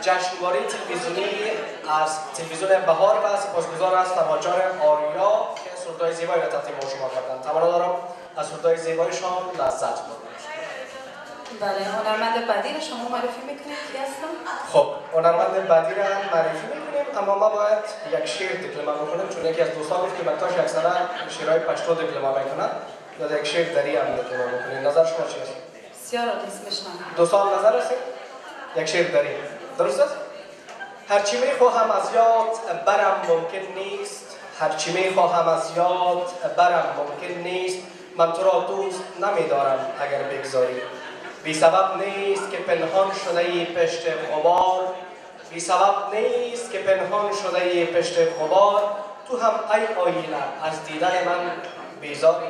جشنواره تلویزیونی از تلویزیون بهار و سپاسگزار از تماشاگر آریا که سرودهای زیبایی را تقدیم شما کردند. تمنا دارم از سرودهای زیبایشان لذت ببرید. بله، هنرمند بعدی را شما معرفی میکنید کی هستم؟ خب، هنرمند بعدی را هم معرفی میکنیم، اما ما باید یک شعر دکلمه بکنیم چون یکی از دوستان گفت که بچه‌هاش اکثرا شعرهای پشتو دکلمه میکنن. یا یک شعر دری هم دکلمه بکنیم. نظر شما چی است؟ بسیار عالی، میشنوم. دوستان نظر هستید؟ یک شعر دری. درست است؟ هرچی میخواهم از یاد برم ممکن نیست، هرچی میخواهم از یاد برم ممکن نیست، من تو را دوست نمیدارم اگر بگذاری. بی سبب نیست که پنهان شده ای پشت غبار، بی سبب نیست که پنهان شده ای پشت غبار، تو هم ای آینه از دیدن من بیزاری.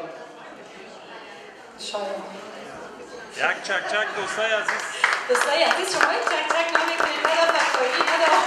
شاید یک چک چک دوستای عزیز. دوستای عزیز شما یک چک چک نمیکنید، نه یا تکایی نه یا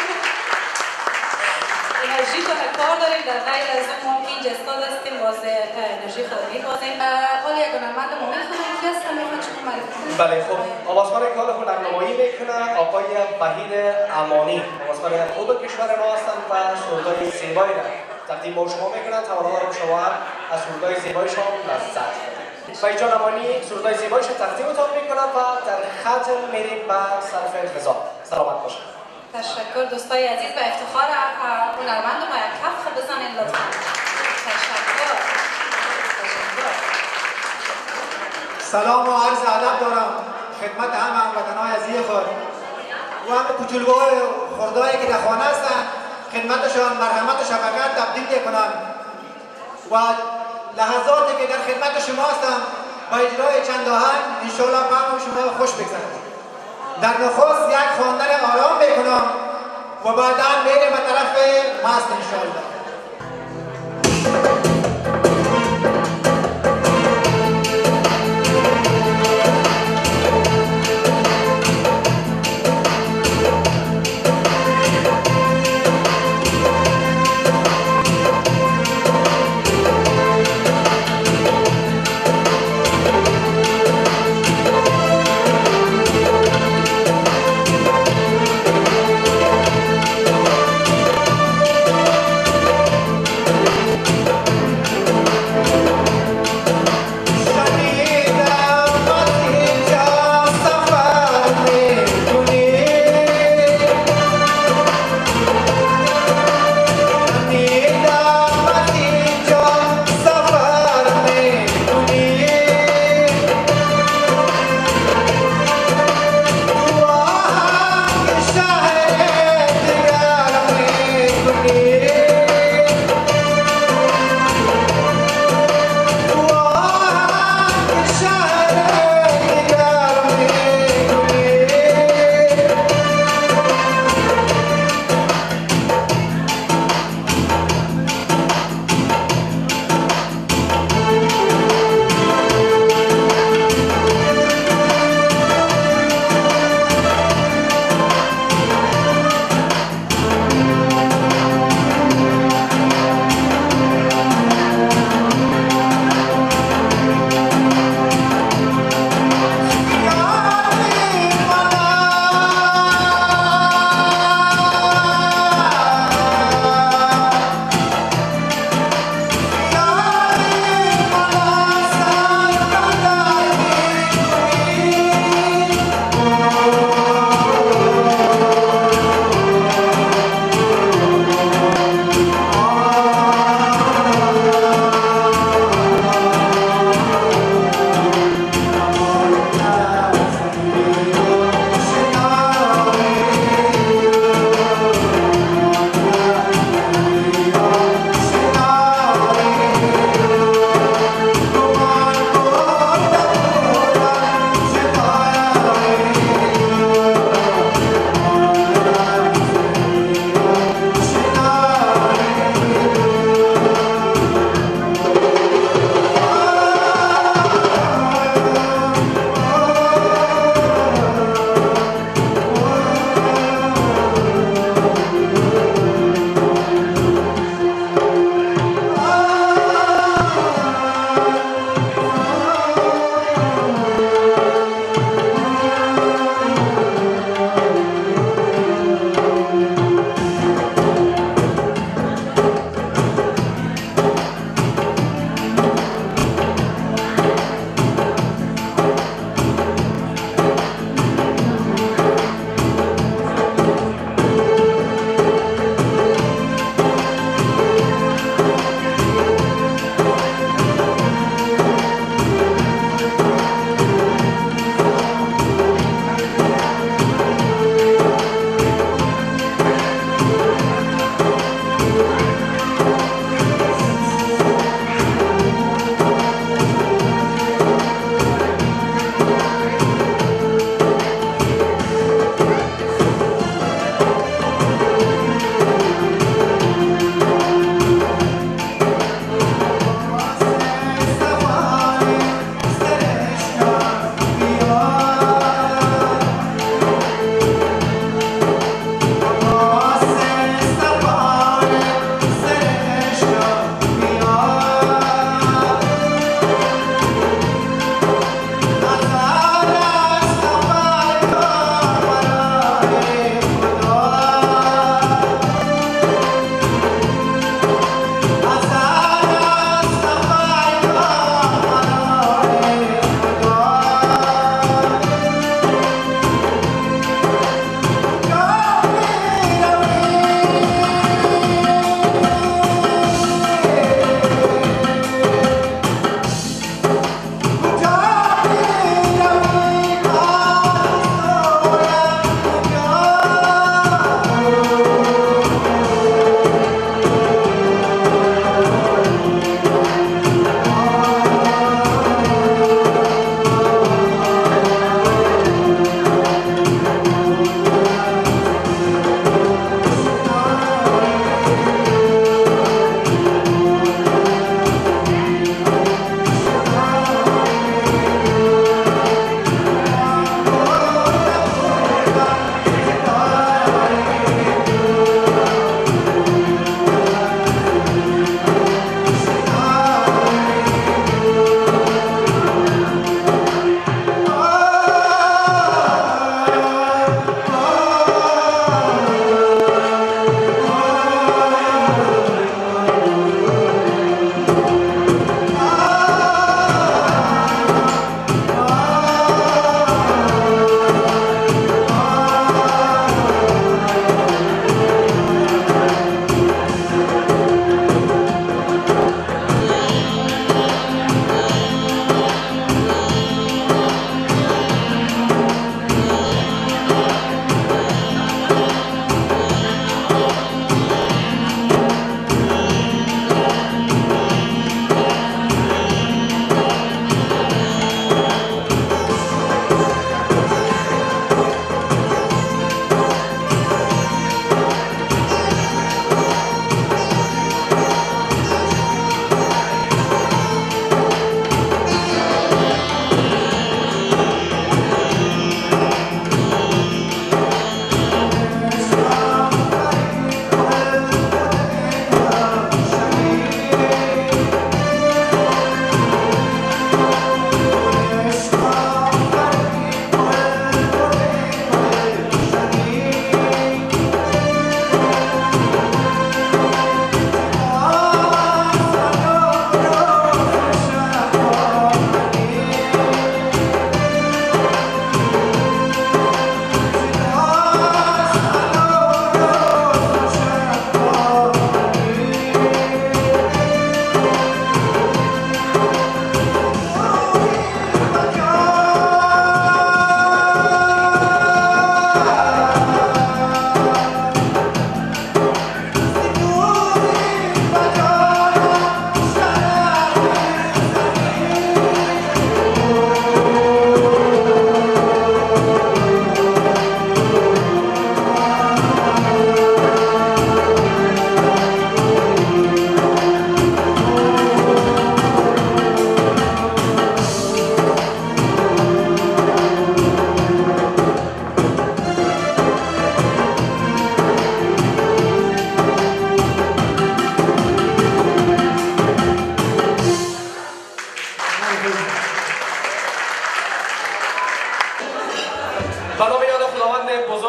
انرژی تو کار داریم. در غیر از اون ما که اینجا استاد هستیم واسه انرژی خود میبازیم. حالا یک هنرمند ما میخونم که هستم میخونم شما معرفی کنید. بله خب، آوازخوان که حال هنرنمایی میکنه آقای وحید امانی، آوازخوان خوب کشور ما هستند و سرودهای زیبایی را تقدیم به شما میکنند. تمنا دارم شما از سرودهای زیبایشان لذت ببرید. وحید جان امانی سرودهای زیبایش تقدیمتان میکنم و در ختم میریم به صرف غذا. سلامت باشید. تشکر دوستای عزیز، به افتخار هنرمند ما یک کف بزنید لطفا. تشکر. سلام و عرض ادب دارم خدمت همه هموطنان عزیز خود و همه کوچولوهای و خردایی که در خانه هستند. خدمتشان مرحمت و شفقت تبدیل کنم و لحظاتی که در خدمت شما هستم با اجرای چند آهنگ انشاءالله فهم شما خوش بگذرد. در نخست یک خواندن آرام میکنم و بعدا میریم به طرف مست انشاءالله.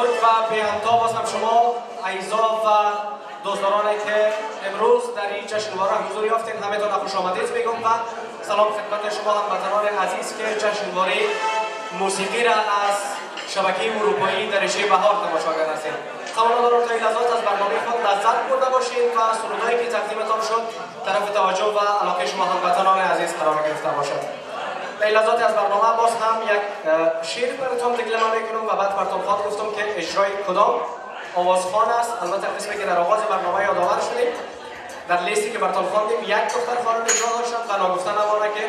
بزرگ و به همتا باز هم شما عزیزا و دوستدارانی که امروز در این جشنواره حضور یافتین همه‌تان خوش آمدید میگم و سلام خدمت شما هموطنان عزیز که جشنواره موسیقی را از شبکه اروپایی در رشته بهار تماشاگر هستید. تمام دارم تا این لحظات از برنامه خود لذت برده باشید و سرودایی که تقدیمتان شد طرف توجه و علاقه شما هموطنان عزیز قرار گرفته باشد. در این لحظات از برنامه باز هم یک شعر براتون تکلمه میکنم و بعد براتون خواهد گفتم که اجرای کدام آوازخوان است. البته قسمی که در آغاز برنامه یادآور شدیم در لیستی که براتون خواندیم یک دختر خانم اجرا داشتن و ناگفته نمانه که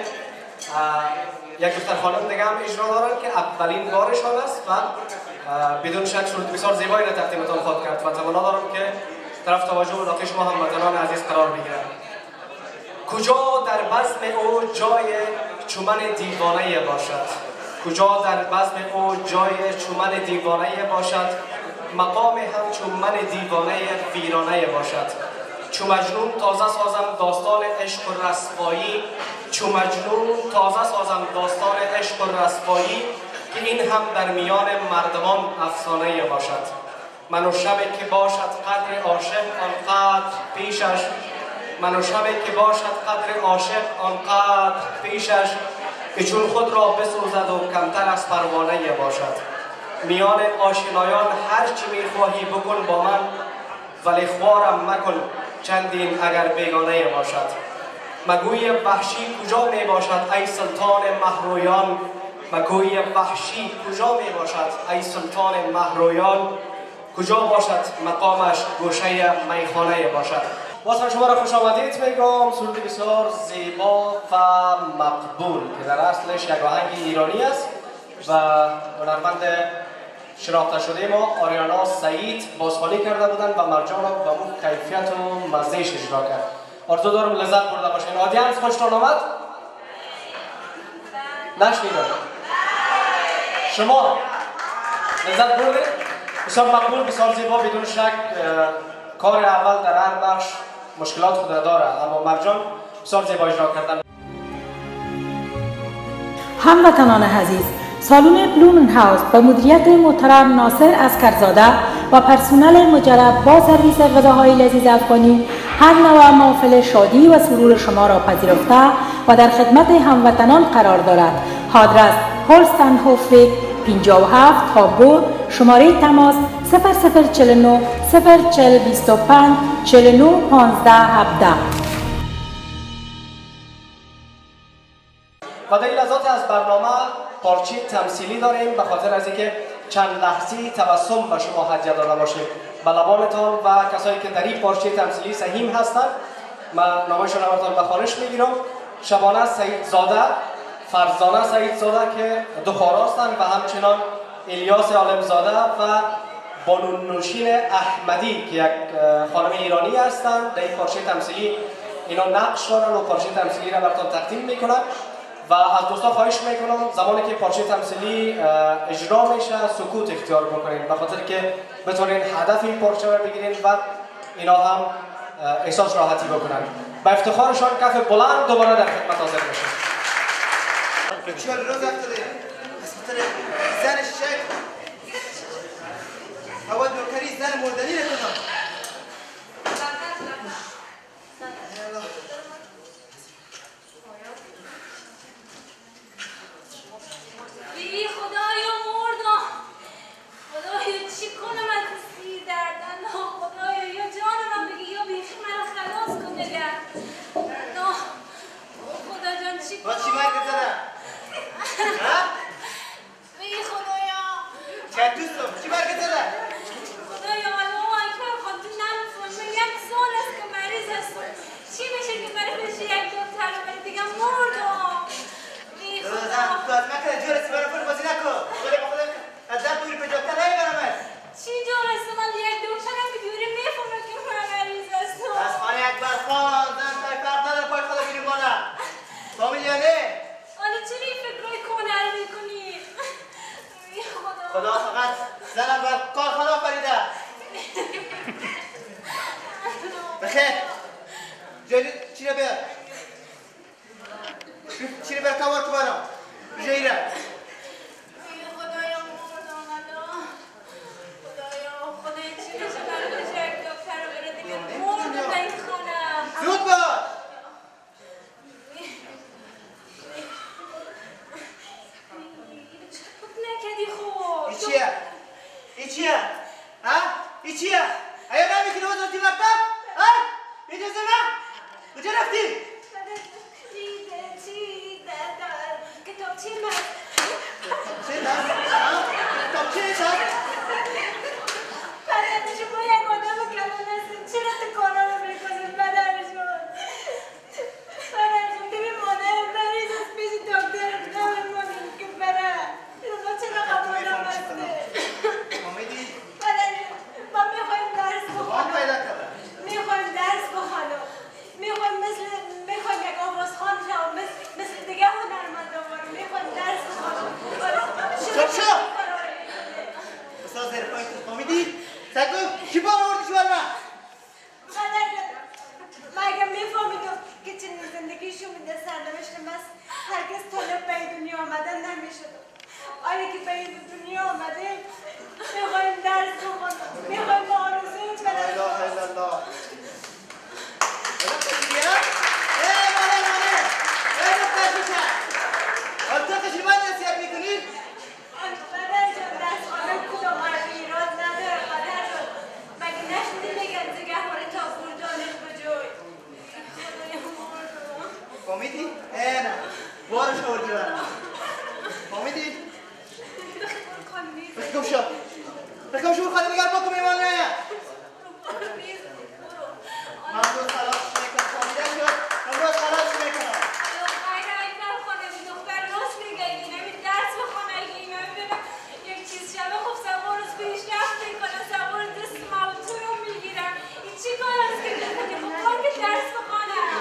یک دختر خانم دیگه هم اجرا دارن که اولین بارشان است و بدون شک سرود بسیار زیبایی را تقدیمتان خواهد کرد و تمنا دارم که طرف توجه و علاقه شما هموطنان عزیز قرار بگیرد. کجا در بزم او جای چومن دیوانه باشد، کجا در بزم او جای چومن دیوانه باشد، مقام هم چومن دیوانه ویرانه باشد. چو مجنون تازه سازم داستان عشق و رسوایی، چو مجنون تازه سازم داستان عشق و رسوایی، که این هم در میان مردمان افسانه باشد. من و شبی که باشد قدر عاشق آنقدر پیشش، من و شبی که باشد قدر عاشق آنقدر پیشش، که چون خود را بسوزد و کمتر از پروانه باشد. میان آشنایان هر چی میخواهی بکن با من، ولی خوارم مکن چندین اگر بیگانه باشد. مگوی وحشی کجا می باشد ای سلطان مهرویان، مگوی وحشی کجا می باشد ای سلطان مهرویان، کجا باشد مقامش گوشه میخانه باشد. باز شما را خوش آمدید میگم. سرود بسیار زیبا و مقبول که در اصلش یک آهنگ ایرانی است و هنرمند شناخته شده ما آریانا سعید بازخوانی کرده بودند و مرجان را به اون کیفیت و مزهش اجرا کرد. آرزو دارم لذت برده باشین. آدینس خوشتون آمد؟ نشنیدم. شما لذت بردید؟ بسیار مقبول، بسیار زیبا. بدون شک کار اول در هر بخش مشکلات خود داره، اما مرجان بسیار زیبا اجرا کردن. هموطنان عزیز، سالن بلومن هاوس به مدیریت محترم ناصر عسکرزاده و پرسنل مجرب با سرویس غذاهای لذیذ افغانی هر نوع محفل شادی و سرور شما را پذیرفته و در خدمت هموطنان قرار دارد. آدرس هولستنهوف 57 تابور، شماره تماس 0049 04025 49 15 17. و در این لحظات از برنامه پارچه تمثیلی داریم به خاطر از اینکه چند لحظه تبسم به شما هدیه داده باشیم به لبانتان و کسایی که در این پارچه تمثیلی سهیم هستند. من نامشون براتون به خوانش میگیرم. شبانه سعیدزاده، فرزانه سعیدزاده که دو خواهر هستند و همچنان الیاس عالمزاده و بانونوشین احمدی که یک خانم ایرانی هستند. در این پارچه تمثیلی اینا نقش دارن و پارچه تمثیلی را براتون تقدیم میکنن و از دوستان خواهش میکنم زمانی که پارچه تمثیلی اجرا میشه سکوت اختیار بکنین به خاطر که بتونین هدف این پارچه را بگیرین و اینا هم احساس راحتی بکنن. با افتخارشان کف بلند دوباره در خدمت حاضر بشین. چهار روز افتاده زن شک هوا نوکری زن مردنی نکنم. بی خدایا مردم، خدایا چی کنم از سیر دردن، خدایا یا جانم بگی یا بیخی من خلاص کن نگر. خدا جان چی کنم؟ چی مرگت زده؟ بی خدایا چه دوستم چی مرگت زده؟ خدایا الله اکبر خود نمیفهم. من یک سال است که مریض هستم. چی میشه که برای بشه یک دکتر ولی دیگه مردم. بی خدا تو از من که جور اسمانه پول بازی نکن. ولی با خودم از در دوری به دکتر نمیبرم. چی جور است من یک دکتر هم بیوری میفهمه که من مریض هستم. از خانه اکبر خان زن تای فرد نداره پای خدا بیریم بالا. فامیلیانه حالا چرا این فکرهای کهنه میکنی؟ بی خدا خدا فقط زنم بر کارخانه آفریده. بخیر جایی چی رو بیار چی رو بیار کمار که برام جایی رو بی خدایا مردم الله. ها؟ این چیه؟ ایا نمیکنی وزارتی مکتب؟ ها؟ اجازه نه؟ کجا رفتی؟ کتابچه من کتابچه دست؟ پدر شما یک آدم کلان هستید چرا تو کارا رو میکنید پدر شما؟ پدر شما ببین مادر مریض است پیش دکتر نمیمونید که پدر شما چرا قبول نمسته؟ امیدی؟ پدر ما میخوایم درس بخونم پیدا کردم میخوایم درس بخونم میخوایم یک آوازخوان شم مثل دیگه هنرمندا میخوایم درس بخونم چپ شو! استاد زرفای امیدی؟ سگو کی بار آوردی شو برم؟ مگه میفهمیدم که چنین زندگیشو میده سرنوشتم است هرگز طالب به این دنیا آمدن نمیشد آیا که به این دنیا آمده میخوایم درس بخونم میخوایم با آرزوی لا اله الا الله بیا مانه دختر بیشتر حال تو کشی من نصیحت میکنی؟ پدر جان دست خانم کدام حرف ایراد نداره پدر جان مگه نشنیدی میگن نگهبان تا گور دانش بجوی فهمیدی؟ نه بارش آوردی برم فهمیدی؟ بکم شو خواهد نگر با کمی من نه امروز خلاص میکنم فهمیده شد امروز خلاص میکنم یک چیز شبه خب سوار از پیشرفت میکنه سوار دست موتور رو میگیرن این چی کار است که میکنی خب باید که درس بخونم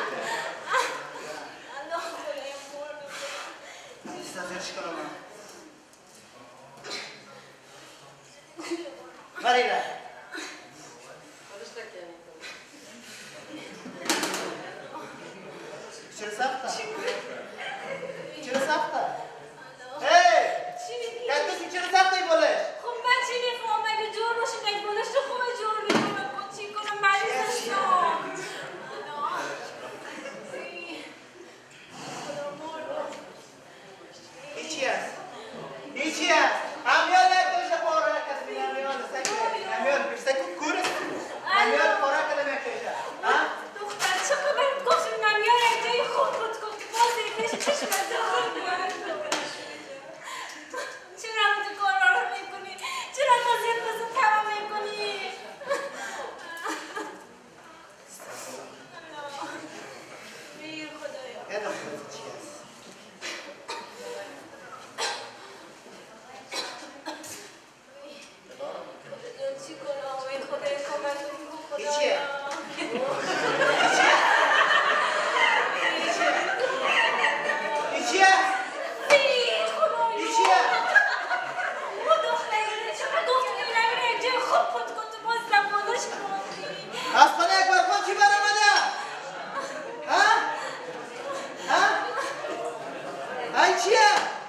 الله خدایم مرد استازرش کنم من مریره چرا سخته؟ چرا سخته؟ چی میگی؟ کتوسی چرا سخته ای بولش؟ خب من چی میفهم اگه جور باشه یک بولش تو خوبه جور میکنم خب چی کنم مریض هستم این چی هست؟ همیان نکتوشه پاره کسی همیان سکره همیان بشتکو کورس همیان پاره کده نکتوشه دختر چه خبر گفتم نمیار یک جای خوب بود کن که باز ایکش چشم دار چرا هم تو کارا رو میکنی؟ چرا بازی بزن تمام میکنی؟ بیر خدایا یه دختر چی هست؟ چی کنم ای خدای کمک کن این چیه؟ این چیه؟ بیر خدایا این چیه؟ او دختره چرا گفتم این نمیره یک جای خوب بود کن تو باز زبانش کردی از خانه اکبر خان چی برآمده؟ ها؟ ها؟ این چیه؟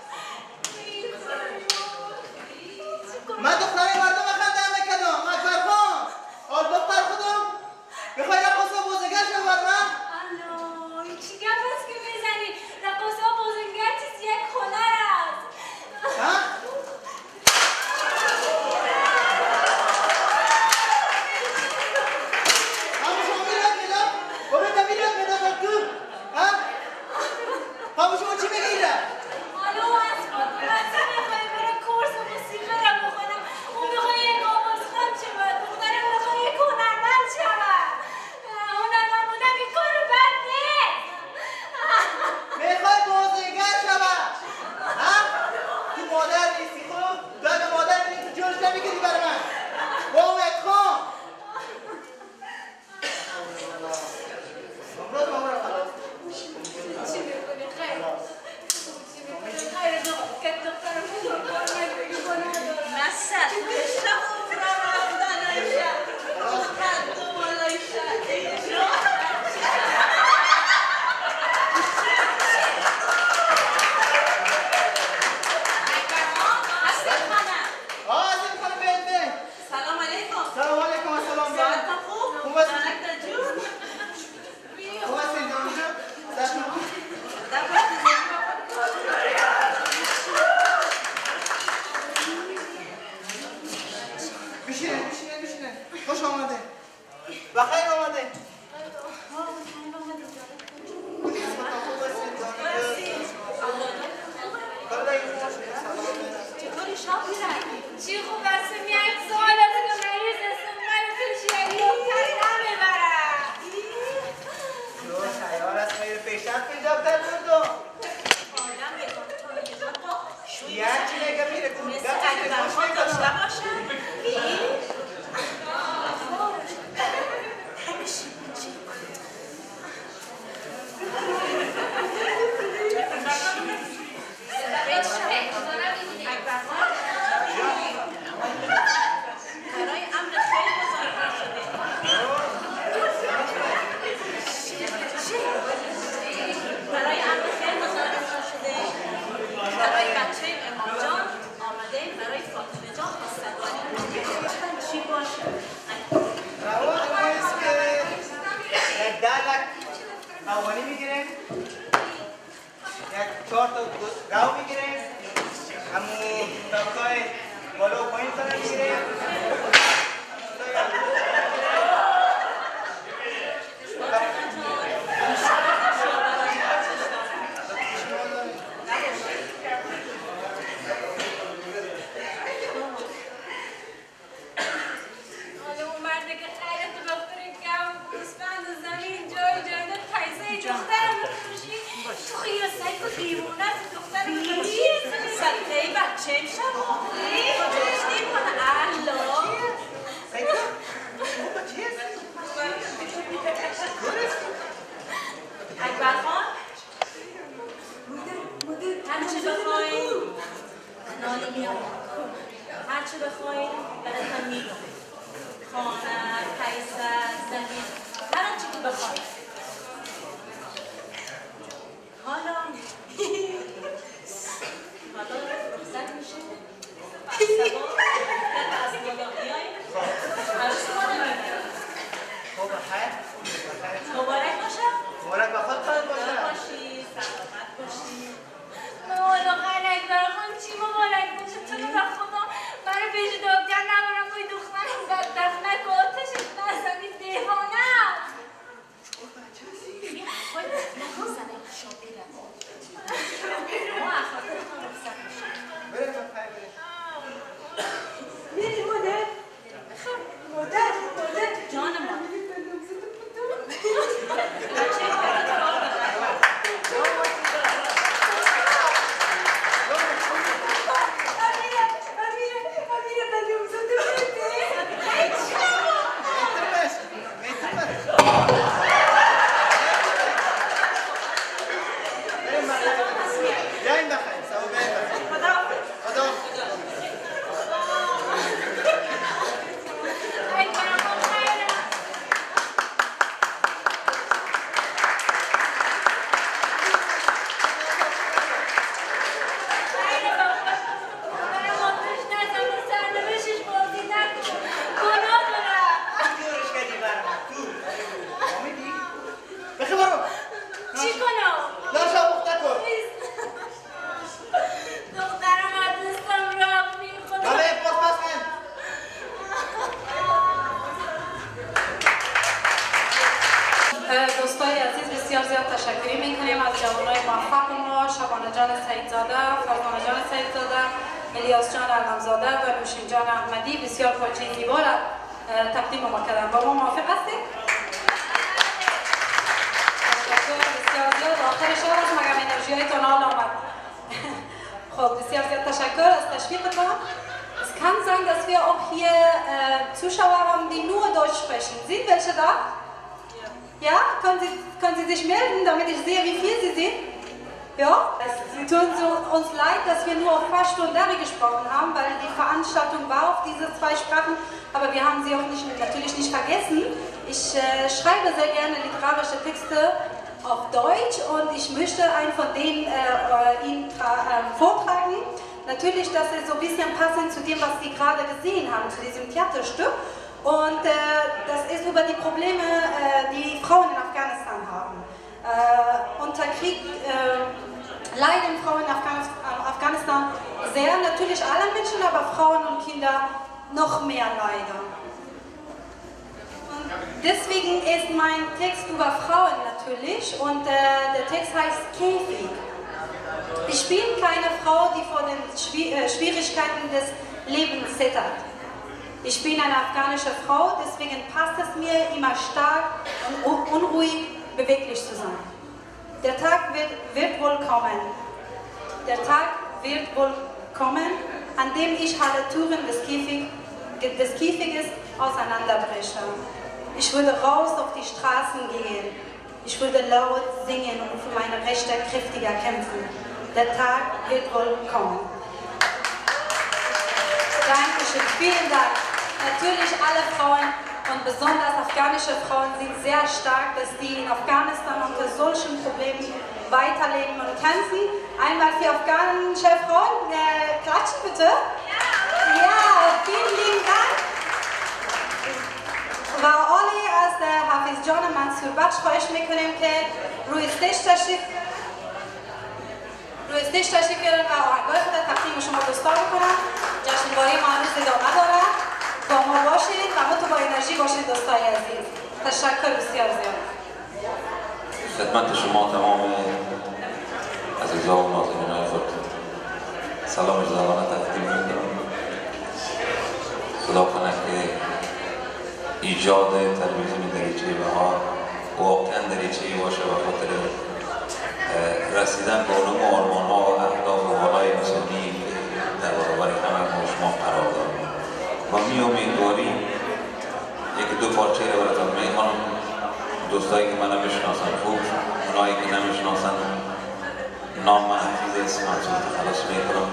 من دخترای مردم خنده نکردم اکبر خان آل دختر خودم میخوای رقص و بازیگر شو بر من؟ الله این چی گپ است که میزنی رقاصه و بازیگر چیز یک هنر است ها؟ همون شما میرد میدم؟ بابا میرد میدم تو؟ ها؟ همون شما چی میگیره؟ الو اسباب بچه میخوای بره کورس موسیقی را بخونم اون میخوای یک آوازخوان شود دخترم میخوای یک هنرمند شود هنرمند بودن که کار بد نیست میخوای بازیگر شود؟ ها؟ تو مادر نیستی خوب؟ تو اگه مادر نیستی جوش نمیگیری برای من بابت خان امروز ما رو خلاص چی میکنی خیر چی میکنی خیر که دخترم بزرگ کار نگیری گناه دارم مثل شب را رفتن شب خد و بالای شب آزم خانم بهده سلام علیکم. سلام علیکم السلام ساعتم خوب؟ خوب هستی؟ سلامت جون. خوب هستی جانوشا؟ دست نکن بشین خوش آمده بخیر آمده چطوری شاهیرن؟ چی خوب است میاد سوالات که مریض است من پیشی دکتر نمیبرم جو تیار است خیر پیشت که دکتر بردو آدم به تو یه چی نگه میره کن مثل اکبرخان داشته باشن برای امر خیلی مزاحم شده برای امر خیلی مزاحم شده برای بچه امام جان آمده برای فاطمه جان خواستگاری چی باشه روان است که یک 10 لک اوانی میگیریم یک 4 تا گاو میگیریم همون طبقای بالا و پایین سر میگیریم هرچه بخواید براتون میدم خانه، قیصر، زمین هر آنچه که بخواید حالا رخصت میشه سبا از بالا بیایید عروس ما نمیدم خب بخیر مبارک باشه مبارک بخواد خواهد باشه باشی سلامت باشی والا خلک برخان چی مبارک باشه تو رو به خدا برای پیش دکتر نبرم بای دخترم بدبخت نکن آتشش نزنی دیوانم ما اخلاقتون رخصت میشه بریم بخیر بریم میری مادر مادر جان ما دوستای عزیز بسیار زیاد تشکر میکنیم از جوانای موفق ما شبانه جان سیدزاده، فرزانه جان سیدزاده، الیاس جان علمزاده و نوشین جان احمدی بسیار پاچه زیبا را تقدیم ما کردن. با ما موافق هستید؟ تشکر بسیار زیاد. آخر شب از مگم انرژی هایتان حال آمد. خب بسیار زیاد تشکر از تشویقتان. Es kann sein, dass wir auch hier Zuschauer haben, die nur Deutsch sprechen. Sind welche da? Ja? Können Sie sich melden, damit ich sehe, wie viel Sie sind? Ja? Es tut uns leid, dass wir nur auf Fachstunde gesprochen haben, weil die Veranstaltung war auf diese 2 Sprachen, aber wir haben sie auch natürlich nicht vergessen. Ich schreibe sehr gerne literarische Texte auf Deutsch und ich möchte einen von denen Ihnen vortragen. Natürlich, das ist so ein bisschen passend zu dem, was Sie gerade gesehen haben, zu diesem Theaterstück. Und das ist über die Probleme, die Frauen in Afghanistan haben. Unter Krieg leiden Frauen in Afghanistan sehr, natürlich alle Menschen, aber Frauen und Kinder noch mehr leider. Deswegen ist mein Text über Frauen natürlich und der Text heißt Käfig. Ich bin keine Frau, die vor den Schwierigkeiten des Lebens zittert. Ich bin eine afghanische Frau, deswegen passt es mir immer stark und unruhig beweglich zu sein. Der Tag wird wohl kommen. Der Tag wird wohl kommen, an dem ich alle Türen des Käfiges auseinanderbreche. Ich würde raus auf die Straßen gehen. Ich würde laut singen und für meine Rechte kräftiger kämpfen. Der Tag wird wohl kommen. Dankeschön, vielen Dank. Natürlich alle Frauen und besonders afghanische Frauen sind sehr stark, dass die in Afghanistan unter solchen Problemen weiterleben und kämpfen. Einmal für afghanische Frauen, klatschen bitte. Ja, vielen lieben Dank. و آلی از حافظ جان منصور بخش خواهش میکنیم که روی استیج تشریف بیارن و آهنگای خود تقدیم شما دوستان بکنن. جشنواره ما هنوز ادامه داره. با ما باشید و ما تو با انرژی باشید دوستای عزیز. تشکر بسیار زیاد. خدمت شما تمام عزیزان و ناظرینای خود سلام جزالانه تقدیم میکنم. خدا کنه که ایجاد تلویزیون دریچه بهار واقعا دریچه باشه و خاطر رسیدن به علوم و آرمان‌ها و اهداف و والای انسانی در برابر همه ما شما قرار داریم و امیدواریم یکی دو پارچه رو براتون میخوانم. دوستایی که منو میشناسن خوب، اونایی که نمیشناسن نام حفیظ اسم منصور خلاص میکنم.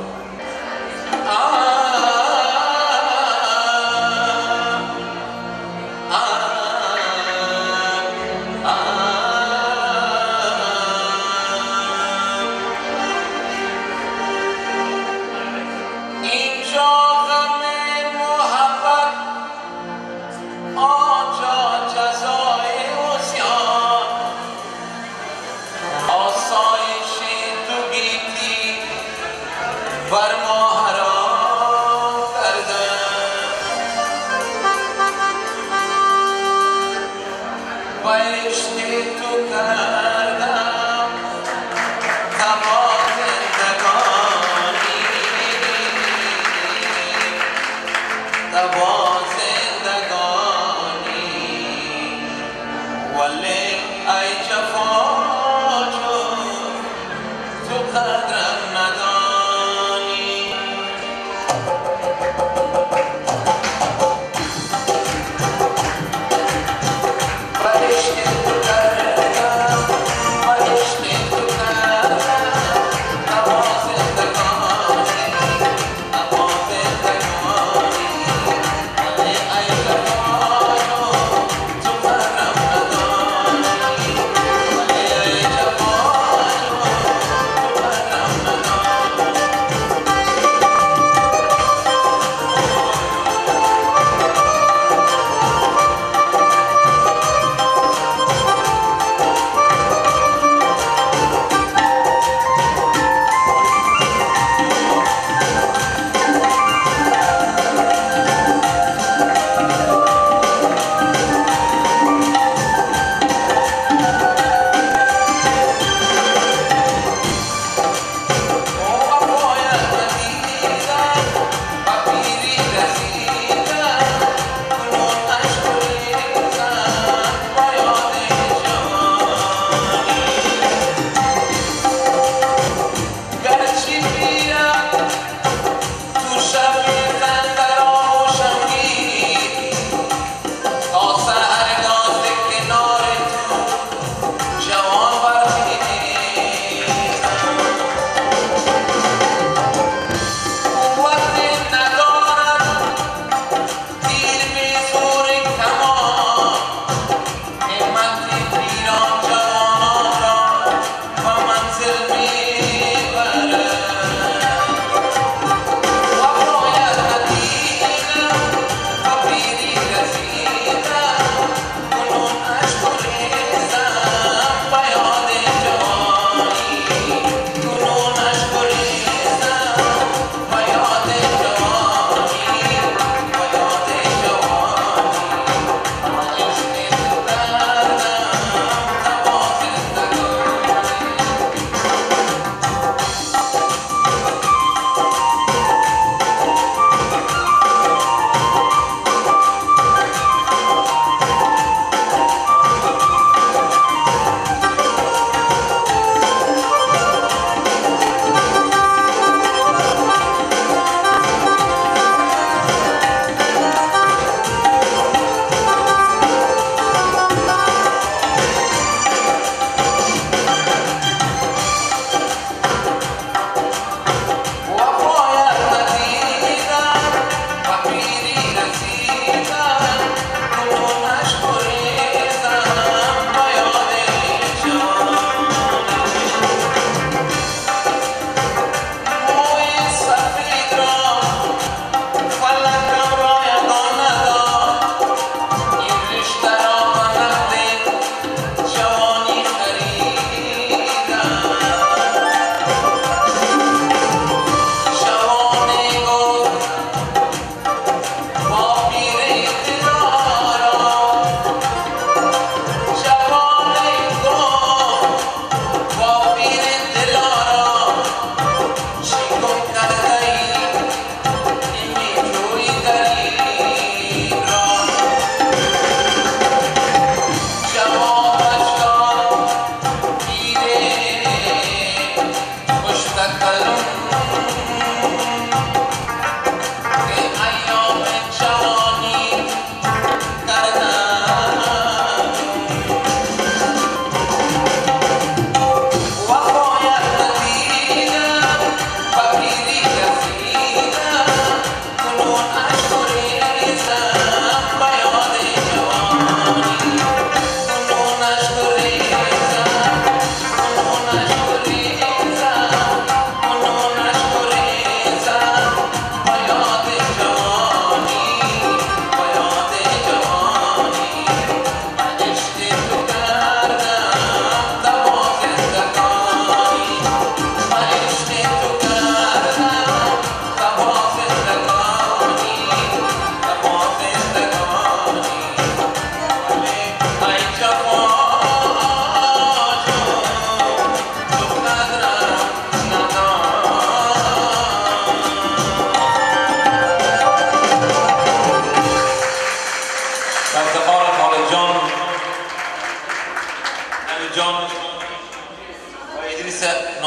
بر ما حرام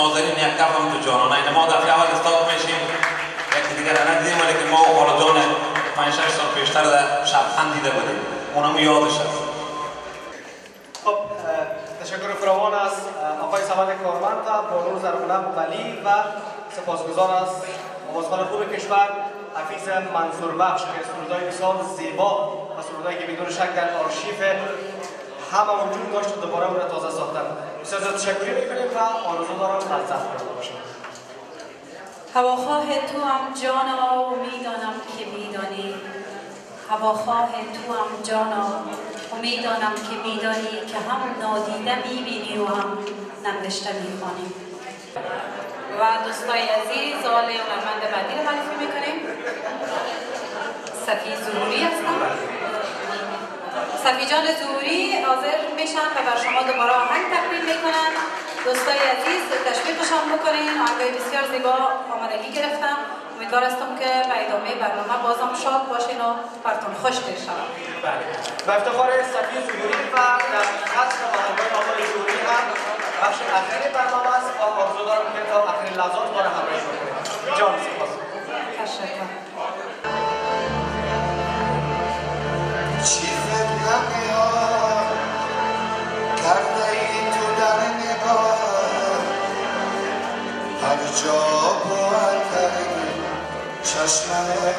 ناظرین یک کف هم تو جانانه این ما دفعه اول استاد میشیم یکی دیگر ندیدیم ولی که ما و خاله جان 5-6 سال پیشتر در شبخند دیده بودیم اونم یادش هست. خب تشکر فراوان از آقای صمد کارمند بانو زرقلب ولی و سپاسگزار از آوازخوان خوب کشور حفیظ منصور بخش که سرودهای بسیار زیبا و سرودهایی که بدون شک در آرشیف همه وجود داشت و دوباره اون را تازه ساختن. بسیار زیاد تشکر میکنیم و آرزو دارم لذت برده باشیم. هواخواه تو هم جانا و میدانم که میدانی، هواخواه تو هم جانا و میدانم که میدانی که هم نادیده میبینی و هم نوشته میخوانی. و دوستای عزیز آل هنرمند بعدی رو معرفی میکنیم. صفی ظهوری هستم. صفی جان ظهوری حاضر میشن و بر شما دوباره آهنگ تقدیم میکنن. دوستای عزیز تشویقشان بکنین، آهنگای بسیار زیبا آمادگی گرفتم. امیدوار هستم که به ادامه برنامه بازم شاد باشین و براتون خوش دیر شود. و افتخار صفی ظهوری و در خط آهنگای آقای ظهوری هم بخش اخیر برنامه است و آرزو دارم که تا آخرین لحظات ما را همراهی بکنید. جان سپاس. تشکر. چیزت نمیاد کرده ای تو در نگاه هر جا باید چشمه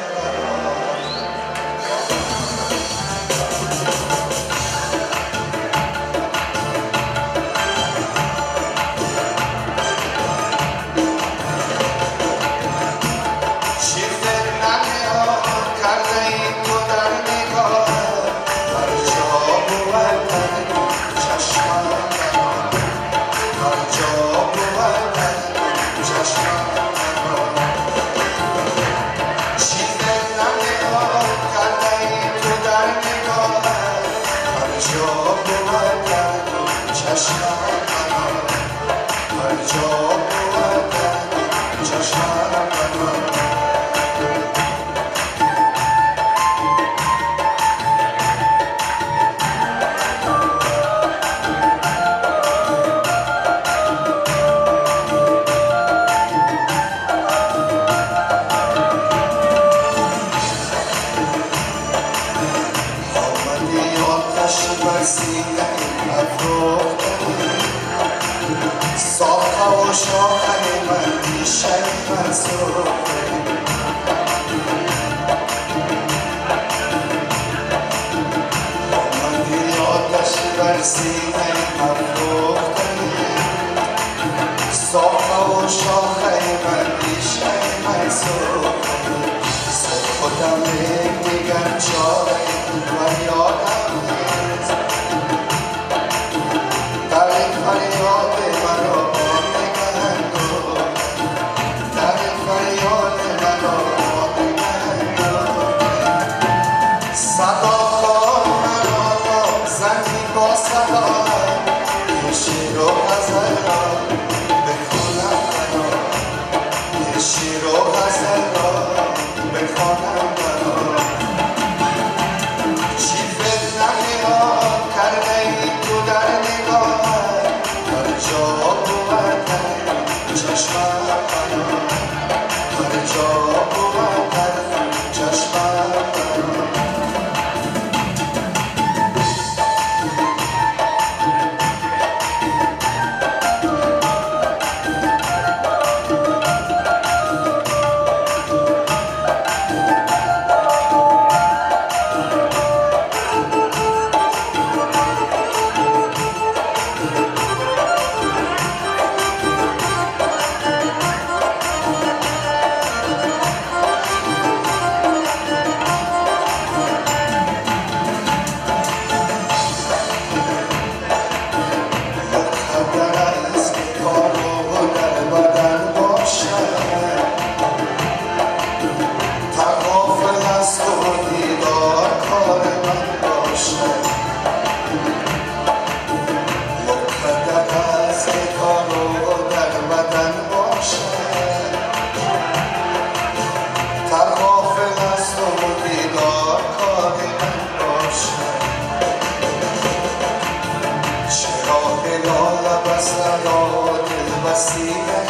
Basta no, del vacío.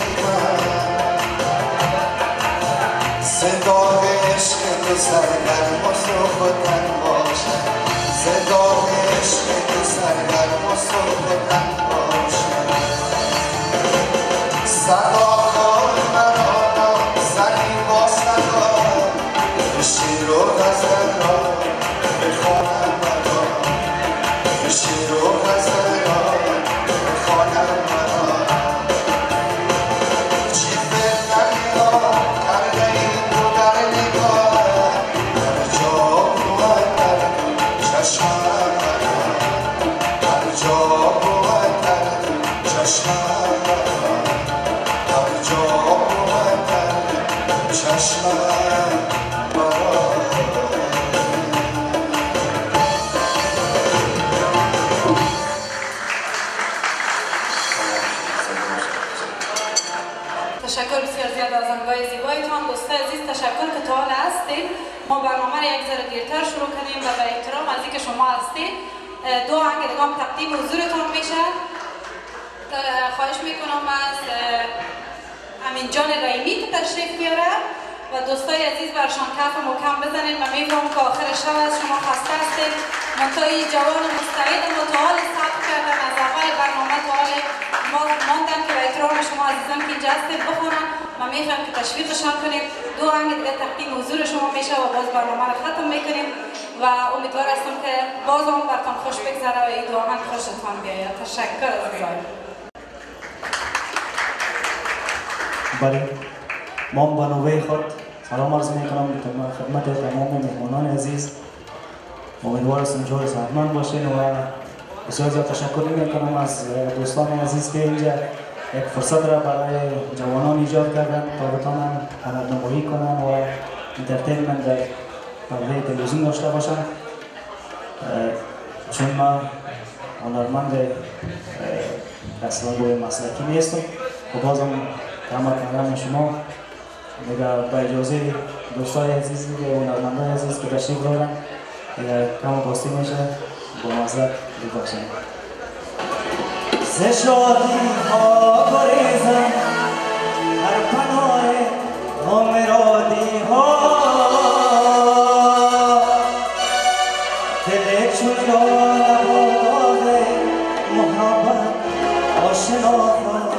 تو سرگرم و صبح و تن باشم ز داغ عشق تو سرگرم و صبح و تن باشم صدا کن مرا زنی با صدا شیر و غزل را بخوانم مرا شیر و غزل را بخوانم مرا چی فکر نمیاد کرده این تو در نگاه هر جا بود در چشمم مرا هر جا بود در چشمم مرا هر جا بود در چشمم مرا تشکر بسیار زیاد از انواع زیبایتان. دوستای عزیز تشکر که تا حال هستید. ما برنامه را یک ذره دیرتر شروع کنیم و به احترام از اینکه شما هستید دو آهنگ دیگه تقدیم حضورتان میشه. خواهش میکنم از امین جان رحیمی که تشریف بیاره و دوستای عزیز برشان کف محکم بزنید. من میفهمم که آخر شب است، شما خسته هستید. منتهی جوان مستعد متعال صبر کردن از اول برنامه تا حال ماندن که به احترام شما عزیزان که اینجا هستید بخونن. من میفهمم که تشویقشان کنید. دو آهنگ دیگه تقدیم حضور شما میشه و باز برنامه رو ختم میکنیم و امیدوار هستم که باز هم براتون خوش بگذره و این دو آهنگ خوشتان بیاید. تشکر عزیزان. بله، ما به نوبه خود سلام عرض میکنم خدمت تمام مهمانان عزیز. امیدوار هستم جای صحتمند باشین و بسیار زیاد تشکر میکنم از دوستان عزیز که اینجا یک فرصت را برای جوانان ایجاد کردن تا بتوانن راهنمایی کنن و انترتینمنت در پرده تلویزیون داشته باشن. چون ما هنرمند اصلا گوی مسلکی نیستم و بازم تمام کردن شما دیگه با اجازه دوستای عزیز و هنرمندان عزیز که تشریف دارن دیگه کم باستی میشه با معذرت ببخشید. ز شادی ها گریزم هر پناه مرادی ها دل چون لاله باد محبت آشنا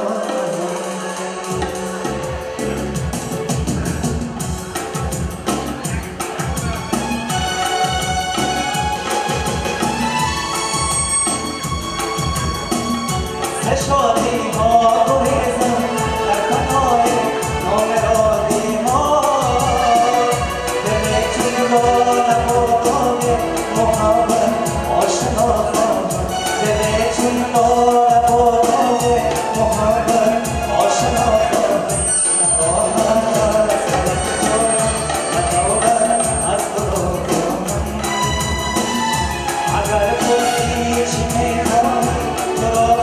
شادی ها گریزم در پناه نامرادی ها دل چون لاله باد محبت آشنا خواهم دل چون لاله باد محبت آشنا خواهم نخواهم از فلک جانم ندارد از خدا کنم اگر پرسی چی میخواهی تو را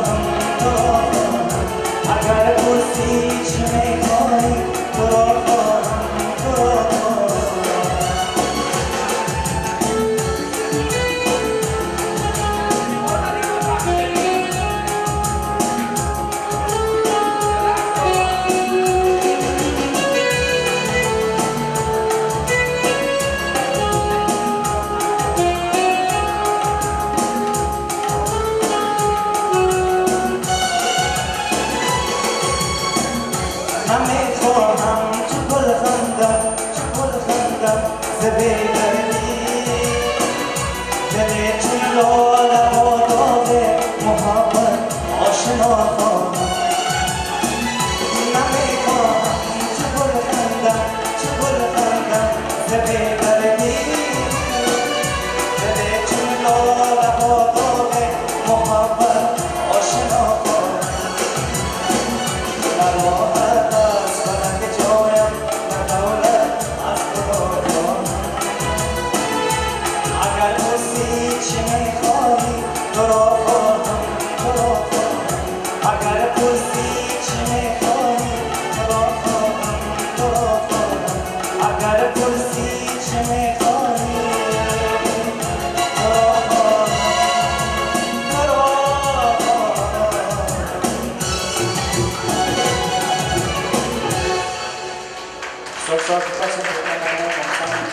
اگر پرسی چی میخواهی تو را خواهم تو را نمیخواهم چو گل خندم ز بی‌دردی دل چون لاله با داغ محبت آشنا خواهم نمیخواهم چو گل خندم ز بی‌دردی دل چون لاله با داغ محبت آشنا خواهم نراحت از فلک جایم ندارد از خدا خواهم اگر پرسی چی میخواهی تو را خواهم تو را خواهم اگر پرسی چی میخواهی تو را خواهم تو را خواهم اگر پرسی چی میخواهی تو را خواهم تو را خواهم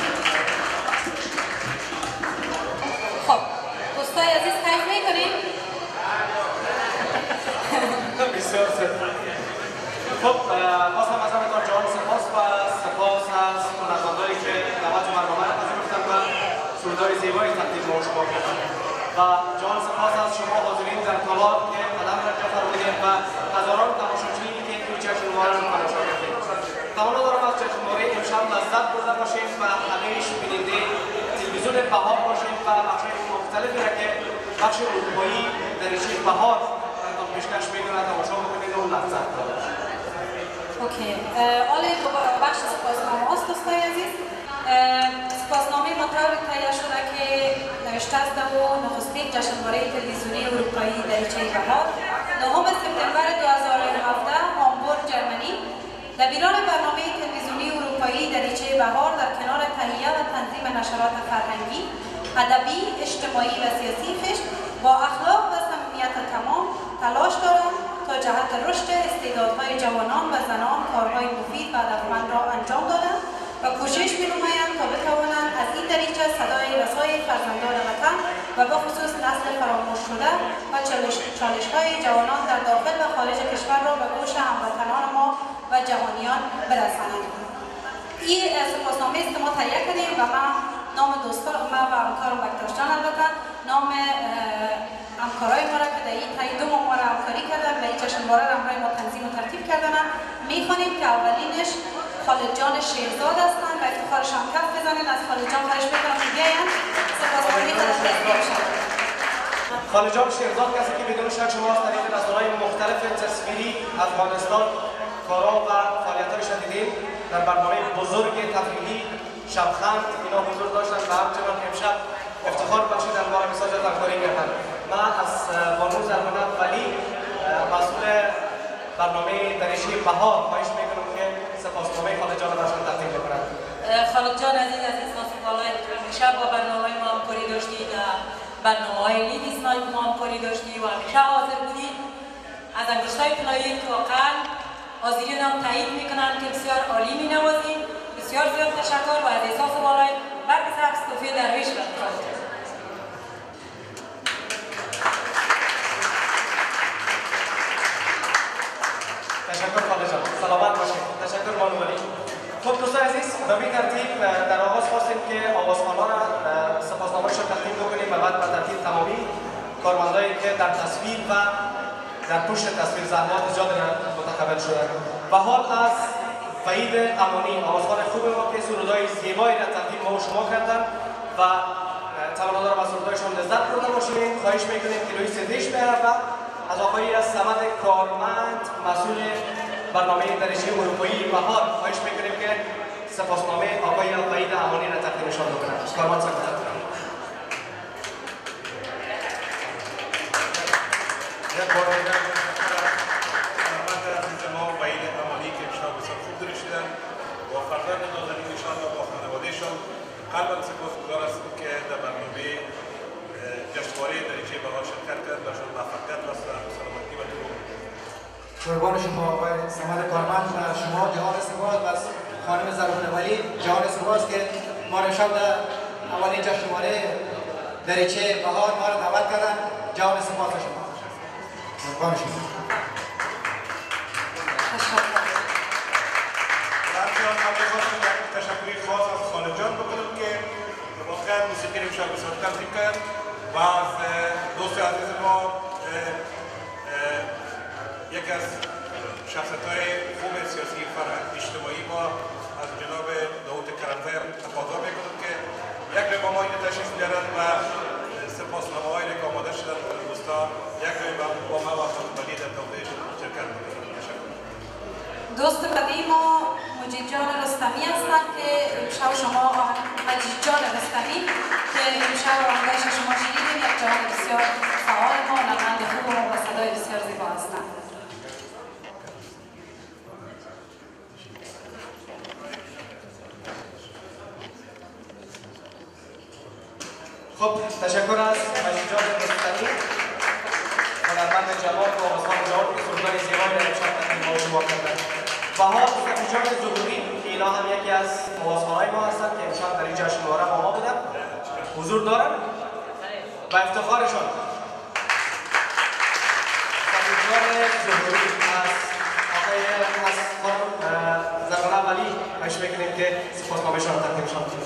بسیار خب خواستم از همتان جان سپاس و سپاس از هنرمندانی که دعوت برنامه را پذیرفتند و سرودهای زیبایی تقدیم به شما کردند و جان سپاس از شما حاضرین در تالار که قدم را جا فرمودید و هزاران تماشاچی که این جشنواره را تماشا کردید. تمنا دارم از جشنواره امشب لذت برده باشید و همیش بیننده تلویزیون بهار باشید و بخش‌های مختلفی را که بخش اروپایی دریچه بهار براتان پیشکش می‌کند تماشا بکنید و لذت ببرید. اوکی. آله بخش سپاسنامه است دوستای عزیز. سپاسنامه مطلب تهیه شده که نوشته است و نخستین جشنواره تلویزیونی اروپایی دریچه بهار 9 سپتامبر 2017 هامبورگ جرمنی دبیران برنامه تلویزیونی اروپایی دریچه بهار در کنار تهیه و تنظیم نشرات فرهنگی، ادبی، اجتماعی و سیاسی خویش با اخلاق و صمیمیت تمام تلاش دارند تا جهت رشد استعدادهای جوانان و زنان کارهای مفید و هدفمند را انجام دادند و کوشش می‌نمایند تا بتوانند از این دریچه صدای رسای فرزندان وطن و به خصوص نسل فراموش شده و چالش‌های جوانان در داخل و خارج کشور را به گوش هموطنان ما و جهانیان برسانند. این سپاسنامه است که ما تهیه کردیم و من نام دوستان ما و همکارم بکتاش جان البته نام همکارای ما را که در این تایی 2 ماه ما را همکاری کردن و این جشنواره را همراه ما تنظیم و ترتیب کردن میخوانیم که اولینش خالد جان شیرزاد هستند و افتخارش هم کف بزنید. از خالد جان خواهش میکنم که بیاین سپاسنامه خالد جان شیرزاد کسی که بدون شک شما از طریق رسانه‌های مختلف تصویری افغانستان کارا و فعالیت‌های شدیدین در برنامه بزرگ تفریحی شبخند اینا حضور داشتن و همچنان امشب افتخار بخشید در بار مساج همکاری کردند. من از بانو زرمنه ولی مسئول برنامه دریچه بهار خواهش میکنم که سپاسنامه خالد جان برشان تقدیم بکنند. خالد جان عزیز از استقبالات همیشه با برنامه ما همکاری داشتید، برنامه‌های لیدیز نایت ما همکاری داشتید و همیشه حاضر بودید. از انگشت‌های طلایی که واقعا حاضرین هم تایید میکنند که بسیار عالی مینوازید. بسیار زیاد تشکر و از احساس بالای برگ سبز توفی درویش بخواهد. تشکر خالد جان. سلامت باشید. تشکر بانو ولی. خب دوستان عزیز به این ترتیب در آغاز خواستیم که آوازخوان‌ها را سپاسنامه‌شان تقدیم بکنیم و بعد به ترتیب تمامی کارمندایی که در تصویر و در پشت تصویر زحمات زیاد متقبل شدند. و حال از وحید امانی آوازخوان خوب ما که سرودهای زیبایی را تقدیم ما و شما کردند و تمنا دارم از سرودهایشان لذت برده باشید. خواهش میکنیم که روی سندیش بیارد و از آقای صمد کارمند مسئول برنامه دریچه اروپایی بهار خواهش میکنیم که سپاسنامه آقای وحید امانی را تقدیمشان بکنند. کارمند سپاس. قلبا سپاسگزار هستم که در برنامه جشنواره دریچه بهار شرکت کرد و شما موفقیت و سلامتی و درود. قربان شما آقای صمد کارمند و شما جهان سپاس و خانم زرمنه ولی جهان سپاس که ما را امشب در اولین جشنواره دریچه بهار ما را دعوت کردن. جهان سپاس شما. قربان شما. تشکری خاص از خالد جان بکنم که واقعا موسیقی رو امشب بسیار ترتیب کرد و از دوست عزیز ما یکی از شخصیت‌های خوب سیاسی فرهنگ اجتماعی ما از جناب داوود کرم‌فر تقاضا میکنم که یک روی با ما اینجا تشریف بیارن و سپاسنامه‌هایی که آماده شدن برای دوستان یک روی با ما و خانم ولی در توضیح شرکت میکنم. دوست بعدی ما مجید جان رستمی هستند که امشب شما مجید جان رستمی که امشب آهنگش شما شنیدیم یک جوان بسیار فعال ما هنرمند خوب ما و صدای بسیار زیبا هستند. خب تشکر از مجید جان رستمی هنرمند جوان و آوازخوان جوان که سرودهای زیبایی را امشب تقدیم به شما کردند. و حال سفیجان ظهوری که اینا هم یکی از آوازخوان‌های ما هستند که امشب در این جشنواره با ما بودن حضور دارن و افتخارشان صفیان ظهوری از آقای از زرانه ولی خواهش میکنیم که سپاسنامه‌شان را تقدیمشان کنیم.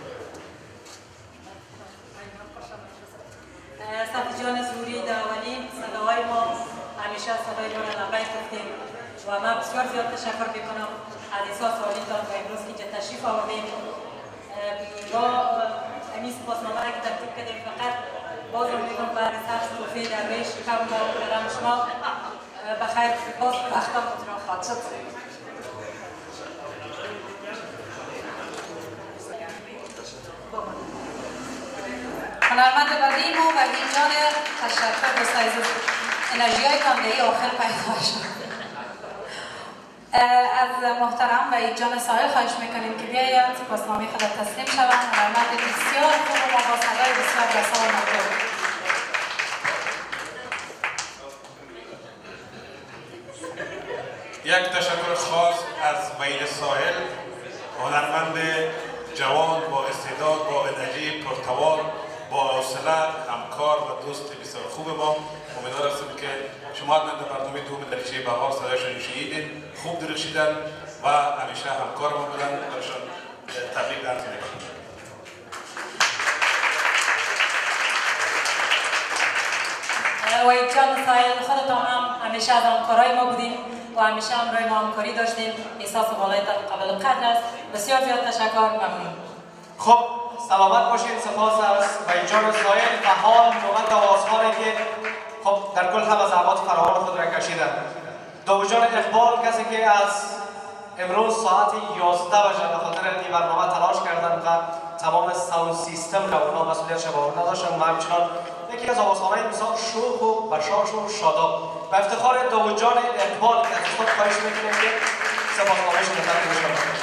صفی جان ظهوری در اولین صداهای ما همیشه صدای ما را لبیک گفتیم و من بسیار زیاد تشکر میکنم از ایسا سالیتان و امروز که اینجا تشریف آوردیم. با همین سپاسنامه را که ترتیب کردیم فقط باز رو میگم برای سر صوفی درویش کم و کرم شما بخیر باز وقتا متران خواهد شد. هنرمند بعدی ما وحید جان تشکر دوستای عزیز انرژی های کاندهی آخر پیدا شد. از محترم وحید جان ساحل خواهش میکنیم که بیاید سپاسنامه خود تسلیم شوند. هنرمند بسیار خوب و با صدای بسیار رسا و محبوب. یک تشکر خاص از وحید ساحل، هنرمند جوان با استعداد، با انرژی پرتوان، با حوصله، همکار و دوست بسیار خوب ما. امیدوار هستیم که شما در برنامه دوم دریچه بهار صدایشان شنیدین، خوب درخشیدن و همیشه همکار ما بودن. برایشان تبریک عرض می‌کنم. وحید جان ساحل خودتان هم همیشه از همکارای ما بودین و همیشه همراه ما همکاری داشتیم. احساس بالایتان قابل قدر است. بسیار زیاد تشکر، ممنون. خب سلامت باشید. سپاس از وحید جان ساحل و حال نوبت آوازخوانی که خب در کل هم از زحمات فراوان خود را کشیدند. داوود جان اقبال کسی که از امروز ساعت 11 بجه به خاطر این برنامه تلاش کردند و تمام ساوند سیستم را اونها مسئولیتش با اونها داشتند و همچنان یکی از آوازخوان‌های بسیار شوق و بشاش و شاداب و افتخار داوود جان اقبال که از خود خواهش می‌کنیم که سپاسنامه‌شون را تقدیم کنند.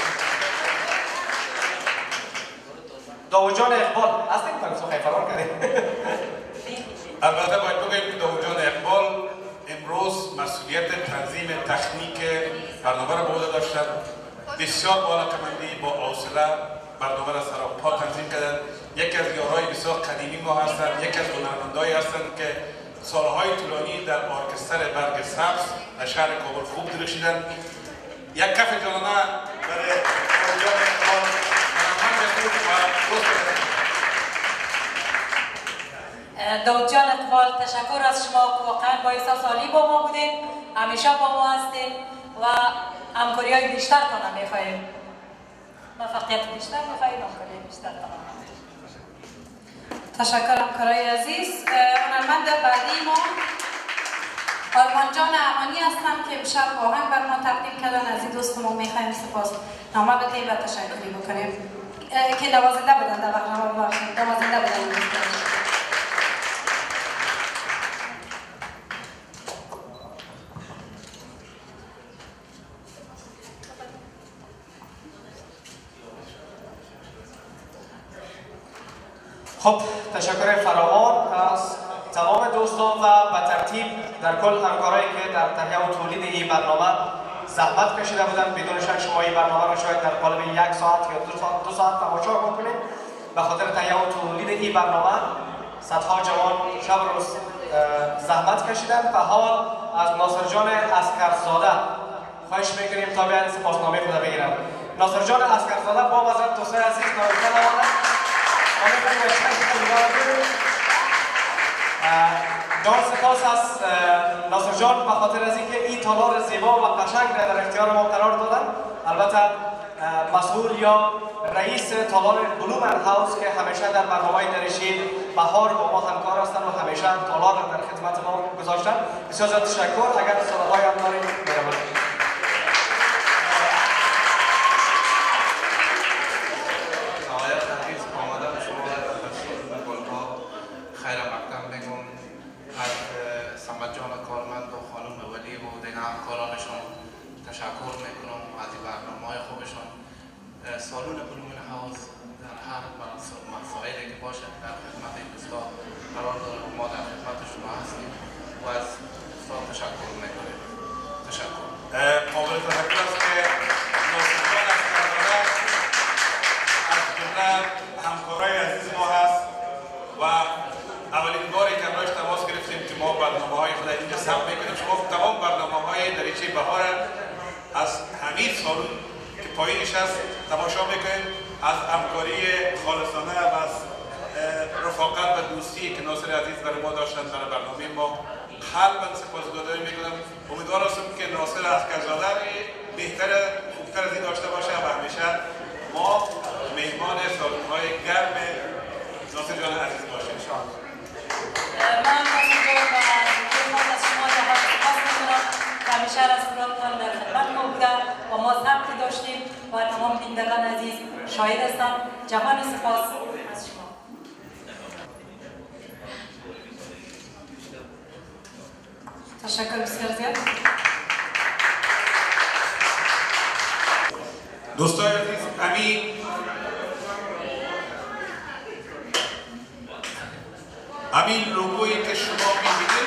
داوود جان اقبال از نمی‌کنیم سخن فرار کردیم. البته باید بگویم که داوود جان اقبال امروز مسئولیت تنظیم تکنیک برنامه را به عهده داشتند. بسیار با علاقه‌مندی، با حوصله برنامه را سراپا تنظیم کردند. یکی از یارهای بسیار قدیمی ما هستند، یکی از هنرمندایی هستند که سالهای طولانی در ارکستر برگ سبز در شهر کابل خوب درخشیدند. یک کف جانانه برای داوود جان اقبال، هنرمند خوب و دوست. داوود جان اقبال تشکر از شما که واقعا با احساس عالی با ما بودین، همیشه با ما هستین و همکاری های بیشتر کنم میخواییم. موفقیت بیشتر میخواییم، همکاری بیشتر کنم. تشکر همکارای عزیز. هنرمند بعدی ما آرمان جان امانی هستم که امشب آهنگ بر ما تقدیم کردن. از این دوستمون میخوایم سپاس نامه بدهیم و تشکری بکنیم که نوازنده بدن در برنامه باشیم. نوازنده بدن. خب تشکر فراوان از تمام دوستان و به ترتیب در کل همکارایی که در تهیه و تولید این برنامه زحمت کشیده بودند. بدون شک شما این برنامه را شاید در قالب 1 ساعت یا 2 ساعت تماشا بکنید. به خاطر تهیه و تولید این برنامه صدها جوان شب و روز زحمت کشیدند و حال از ناصر جان عسکرزاده خواهش میکنیم تا بیاین سپاسنامه خود بگیرند. ناصر جان عسکرزاده با معذرت دوستان عزیز نوازنده آمدند. جان سپاس از ناصر جان به خاطر از اینکه این تالار زیبا و قشنگ در اختیار ما قرار دادن. البته مسئول یا رئیس تالار بلومن هاوس که همیشه در برنامه دریچه بهار با ما همکار هستند و همیشه تالار را در خدمت ما گذاشتن. بسیار زیاد تشکر. اگر سوال‌هایی هم دارید بفرمایید. تشکر میکنم از این برنامه‌های خوبشون. سالن بلومن هاوس در هر مسائلی که باشه در خدمت دوستان قرار داره و ما در خدمت شما هستیم و از دوستان تشکر میکنیم. تشکر. قابل تشکر است که ناصر جان عسکرزاده از جمله همکارای عزیز ما هست و اولین باری که امروز تماس گرفتیم که ما برنامه‌های خود اینجا ثبت می‌کنیم. شما تمام برنامه‌های دریچه بهار از همین سالون که پایینش هست تماشا می‌کنیم. از همکاری خالصانه و از رفاقت و دوستی که ناصر عزیز برای ما داشتن در برنامه ما قلباً سپاسگزاری می‌کنم. امیدوار هستم که ناصر عسکرزاده بهتر خوبتر از این داشته باشه و همیشه ما مهمان سالن‌های گرم ناصر جان عزیز باشیم. من ناصر جان و خدمت از شما جهان سپاس می‌کنم و همیشه رستورانتان در خدمت ما بودن و ما ثبت داشتیم و تمام بینندگان عزیز شاهد هستم. جهان سپاس از شما. تشکر بسیار زیاد. دوستای عزیز، همین لوگویی که شما می‌بینید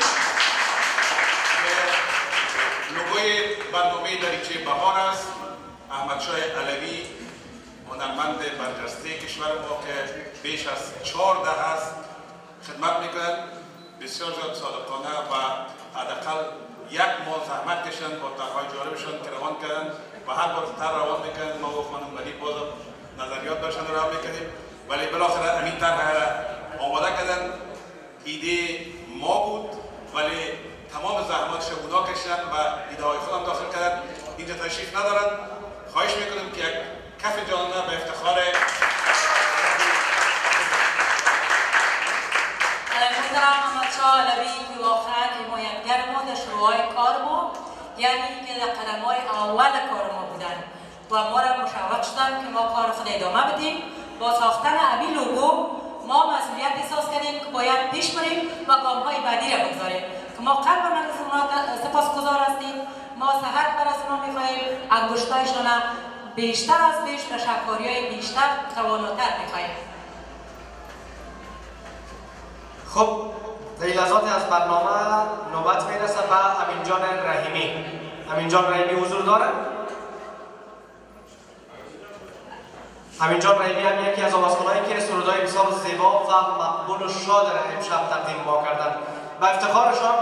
لوگوی برنامه دریچه بهار است. احمدشاه علوی هنرمند برجسته کشور ما که بیش از 14 است خدمت میکنند. بسیار زیاد صادقانه و حداقل یک ماه زحمت کشند با طرح‌های جالبشان که روان کردند و هر بار طرح روان میکنند. ما و خانم ولی باز نظریات داشتن روان میکنیم ولی بالاخره همین طرح آماده کردند. ایده ما بود ولی تمام زحماتش اونا کشیدن و ایده های خودم داخل کردن. اینجا تشریف ندارن. خواهش میکنم که یک کف جانانه به افتخار محترم احمدشاه علوی که واقعا حمایتگر ما در شروعهای کار ما، یعنی که در قدم‌های اول کار ما بودن و ما را مشوق شدن که ما کار خود ادامه بدیم. با ساختن همین لوگو ما مسئولیت احساس کردیم که باید پیش بریم و گام‌های بعدی را بگذاریم که ما قلباً از اونا سپاسگزار هستیم. ما صحت بر از اونا می‌خواهیم، انگشتایشان بیشتر از بیش و شکاری‌های بیشتر تواناتر می‌خواهیم. خب در لحظات از برنامه نوبت میرسه به امینجان رحیمی. امینجان رحیمی حضور داره؟ امینجان رحیمی هم یکی از آوازخوانایی که سرودهای بسیار زیبا و مقبول و شاد را امشب تقدیم ما کردن. به افتخارشان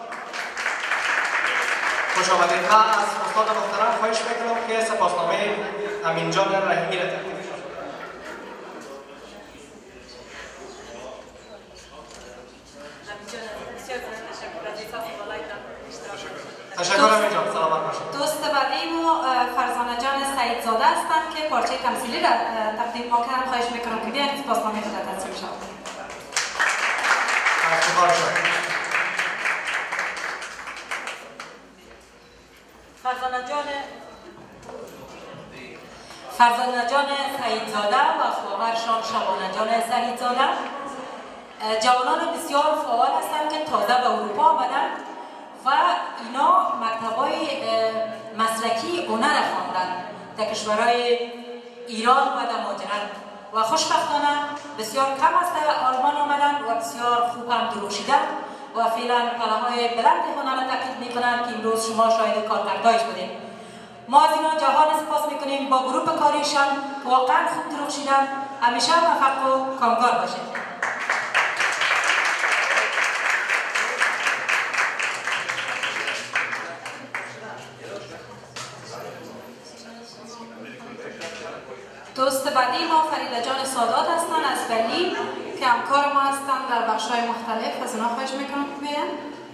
خوش آمدید. من از استاد محترم خواهش میکنم که سپاسنامه امینجان رحیمی را تقدیم. تشکر امینجان. سلامت باشید. دوست بعدی ما فرزانه جان سعیدزاده هستند که پارچه تمثیلی را تقدیم ما کردن. خواهش میکنم که بیاین سپاسنامه خود را تقدیم شود. فرزانه جان سعیدزاده و خواهرشان شبانه جان سعیدزاده جوانان بسیار فعال هستند که تازه به اروپا آمدند و اینا مکتب‌های مسلکی هنر خواندند در کشورهای ایران و در مهاجرت و خوشبختانه بسیار کم است آلمان آمدند و بسیار خوب هم درخشیدند و فعلا کلاهای بلند هنر را تقلید می‌کنند که امروز شما شاهد کارکردهایش بودید. ما از اینا جهان سپاس می‌کنیم با گروه کاریشان که واقعا خوب درخشیدند. همیشه موفق و کامگار باشید. دوست بعدی ما فریده جان سادات هستند از برلین که همکار ما هستند در بخش‌های مختلف. از اونا خواهش میکنم که بیان.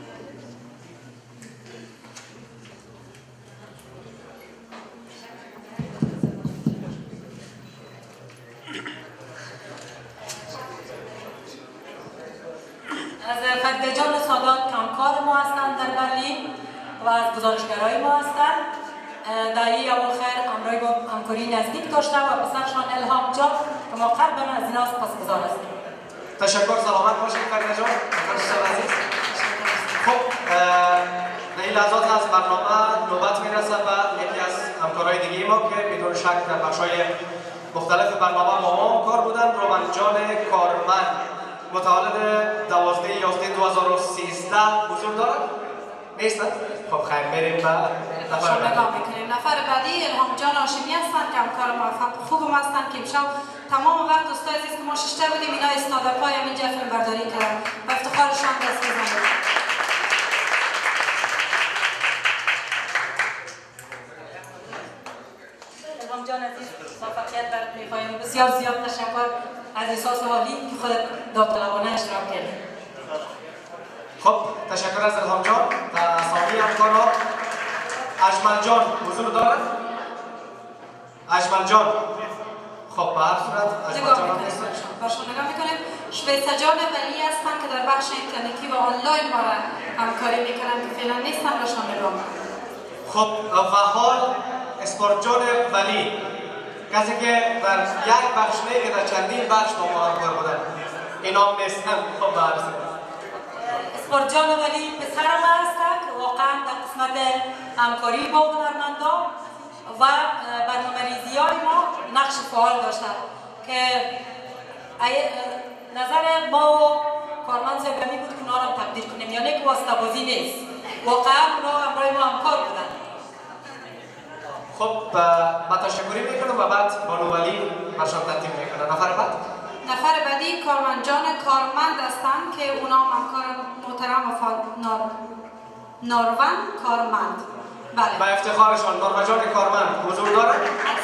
از فریده جان سادات همکار ما هستند در برلین و از گزارشگرای ما هستند. در این اواخر همراهی با همکاری نزدیک داشتم و پسرشان الهام جان که ما قلباً از اینا سپاسگزار هستیم. تشکر. سلامت باشید فریده جان. عزیز. خب در این لحظات از برنامه نوبت میرسه به یکی از همکارای دیگه ما که بدون شک در بخش‌های مختلف برنامه با ما کار بودن. رومن جان کارمند متولد 12/11/2013 حضور دارد؟ نیستند؟ خب خیر بریم به نفر بعدی. نفر بعدی الهام جان هاشمی هستند که همکار موفق خوب ما هستند که امشب تمام وقت دوستای عزیز که ما ششته بودیم اینا استاداپای همینجا فیلم برداری کردن و افتخارشان دست بزنید. از احساس حالی که خودت داوطلبانه اشتراک کردی. خب تشکر از الهام جان و اسامی همکارا. اجمل جان حضور دارد؟ اجمل جان خب به هر صورت اجمل جان هم نیست. باشون نگاه میکنیم. شویسجان ولی هستن که در بخش اینترنتی و آنلاین ما را همکاری میکنن که فعلا نیستن، باشون نگاه میکنیم. خب و حال اسپورت جان ولی کسی که در یک بخش نه که در چندین بخش با ما همکار بودن اینام نیستن. خب به هر صورت اسپورت جان ولی پسر ما هستن که واقعا در قسمت همکاری با هنرمندا و برنامه‌ریزی های ما نقش فعال داشتن که نظر ما و کارمند صاحبانی بود که اونا را تبدیل کنیم، یعنی که واسطه بازی نیست، واقعا اونا همراه ما همکار بودن. خب با تشکری میکنم و بعد بانو ولی برشان ترتیب میکنه. نفر بعد؟ نفر بعدی کارمند جان کارمند هستن که اونا همکار محترم و ناروان کارمند. بله. با افتخارشان ناروان جان کارمند حضور دارد؟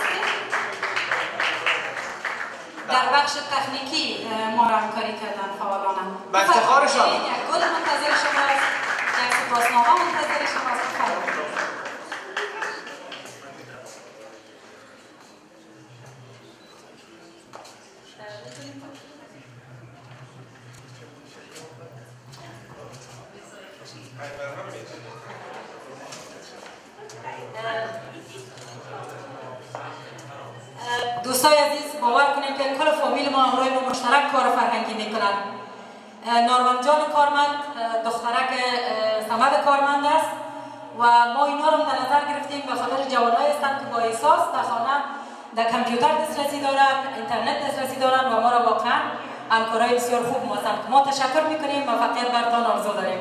در بخش تکنیکی ما را همکاری کردن فعالانه. با افتخارشان یک گل منتظر شماست، یک سپاسنامه منتظر شماست. دوستای عزیز باور کنید که کل فامیل ما همراه ما مشترک کار فرهنگی میکنند. ناروان جان کارمند دخترک صمد کارمند است و ما اینا رو در نظر گرفتیم به خاطر جوانایی هستند که با احساس در خانه در کامپیوتر دسترسی دارند، اینترنت دسترسی دارند و ما را واقعا همکارای بسیار خوب ما هستند. ما تشکر میکنیم، موفقیت برتان آرزو داریم.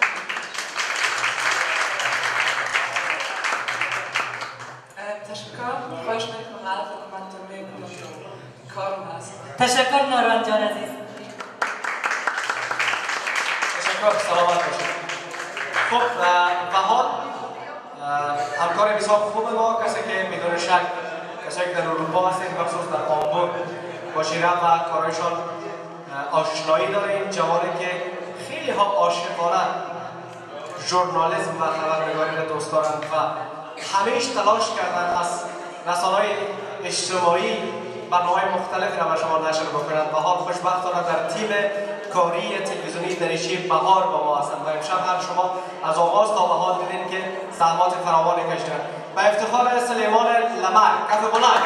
تشکر. خواهش میکنم حرف من میگم کارم هست. تشکر ناروان جان عزیز. تشکر. سلامت باشید. خب و حال همکار بسیار خوب ما کسی که بدون شک کسایی که در اروپا هستیم بخصوص در هامبورگ با شیره و کارایشان آشنایی داریم. جوانی که خیلی ها عاشقانه ژورنالیسم و خبرنگاری را دوست دارند و همیش تلاش کردن از رسانه‌های اجتماعی برنامه‌های مختلفی را به شما نشر بکنند و حال خوشبختانه در تیم کاری تلویزیونی دریچه بهار با ما هستند و امشب هم شما از آغاز تا به حال دیدین که زحمات فراوانی کشیدند. با افتخار سلیمان لمر کف بلند.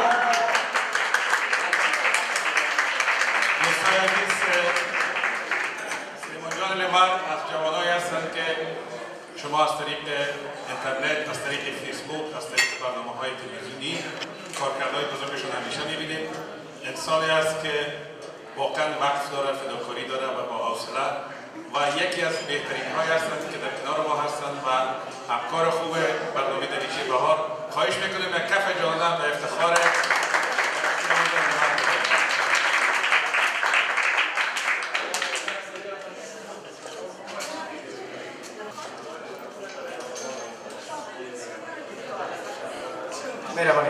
دوستان عزیز، سلیمان جان لمر از جوانایی هستند که شما از طریق اینترنت، از طریق فیسبوک، از طریق برنامه‌های تلویزیونی کارکردهای بزرگشون همیشه می‌بینید. انسانی است که واقعا وقت داره، فداکاری داره و با حوصله و یکی از بهترین های هستند که در کنار ما هستند و همکار خوب برنامه دریچه بهار. خواهش میکنیم یک کف جانم به افتخار مهربانی.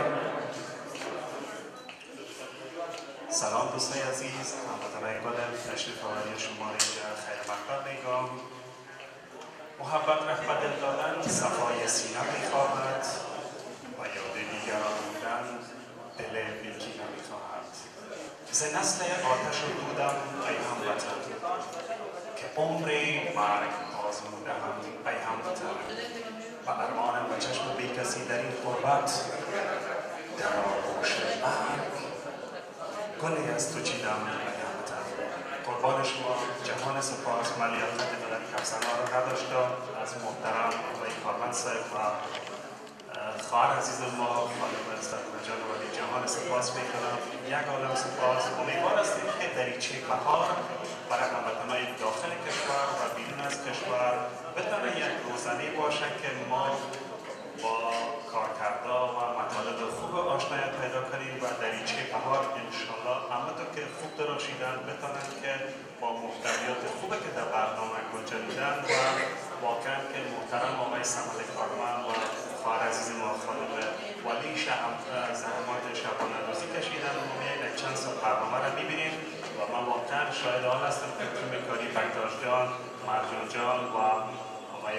سلام دوستای عزیز، هموطنان گلم، تشریف آوری شما اینجا خیر مقدم میگم. محبت رحمت دل دادن صفای سینه میخواهد و یاد دیگران بودن دل بیلکی نمیخواهد. ز نسل آتش و دودم ای هموطن که عمر مرگ آزموده هم ای هموطن و ارمانم و چشم بی کسی در این غربت در آغوش مرگ گلی از تو چیدم ای هموطن. قربان شما جهان سپاس. ملیات ملت کفزنا را نداشته از محترم آقای کارمند صاحب و خواهر عزیز ما خانم سلیمان جان ولی جهان سپاس میکنم. یک عالم سپاس. امیدوار هستیم که دریچه بهار برای هموطنان داخل کشور و بیرون از کشور بتونه یک روزنه باشه که ما با کارکردا و مطالب خوب آشنایت پیدا کنیم و دریچه بهار انشالله همونطور که خوب دراشیدن بتونن که با محتویات خوبی که در برنامه گنجانیدن و واقعا که محترم آقای صمد کارمند و خواهر عزیز ما خانم ولی زحمات شبانه روزی کشیدن و چند سال برنامه را میبینیم و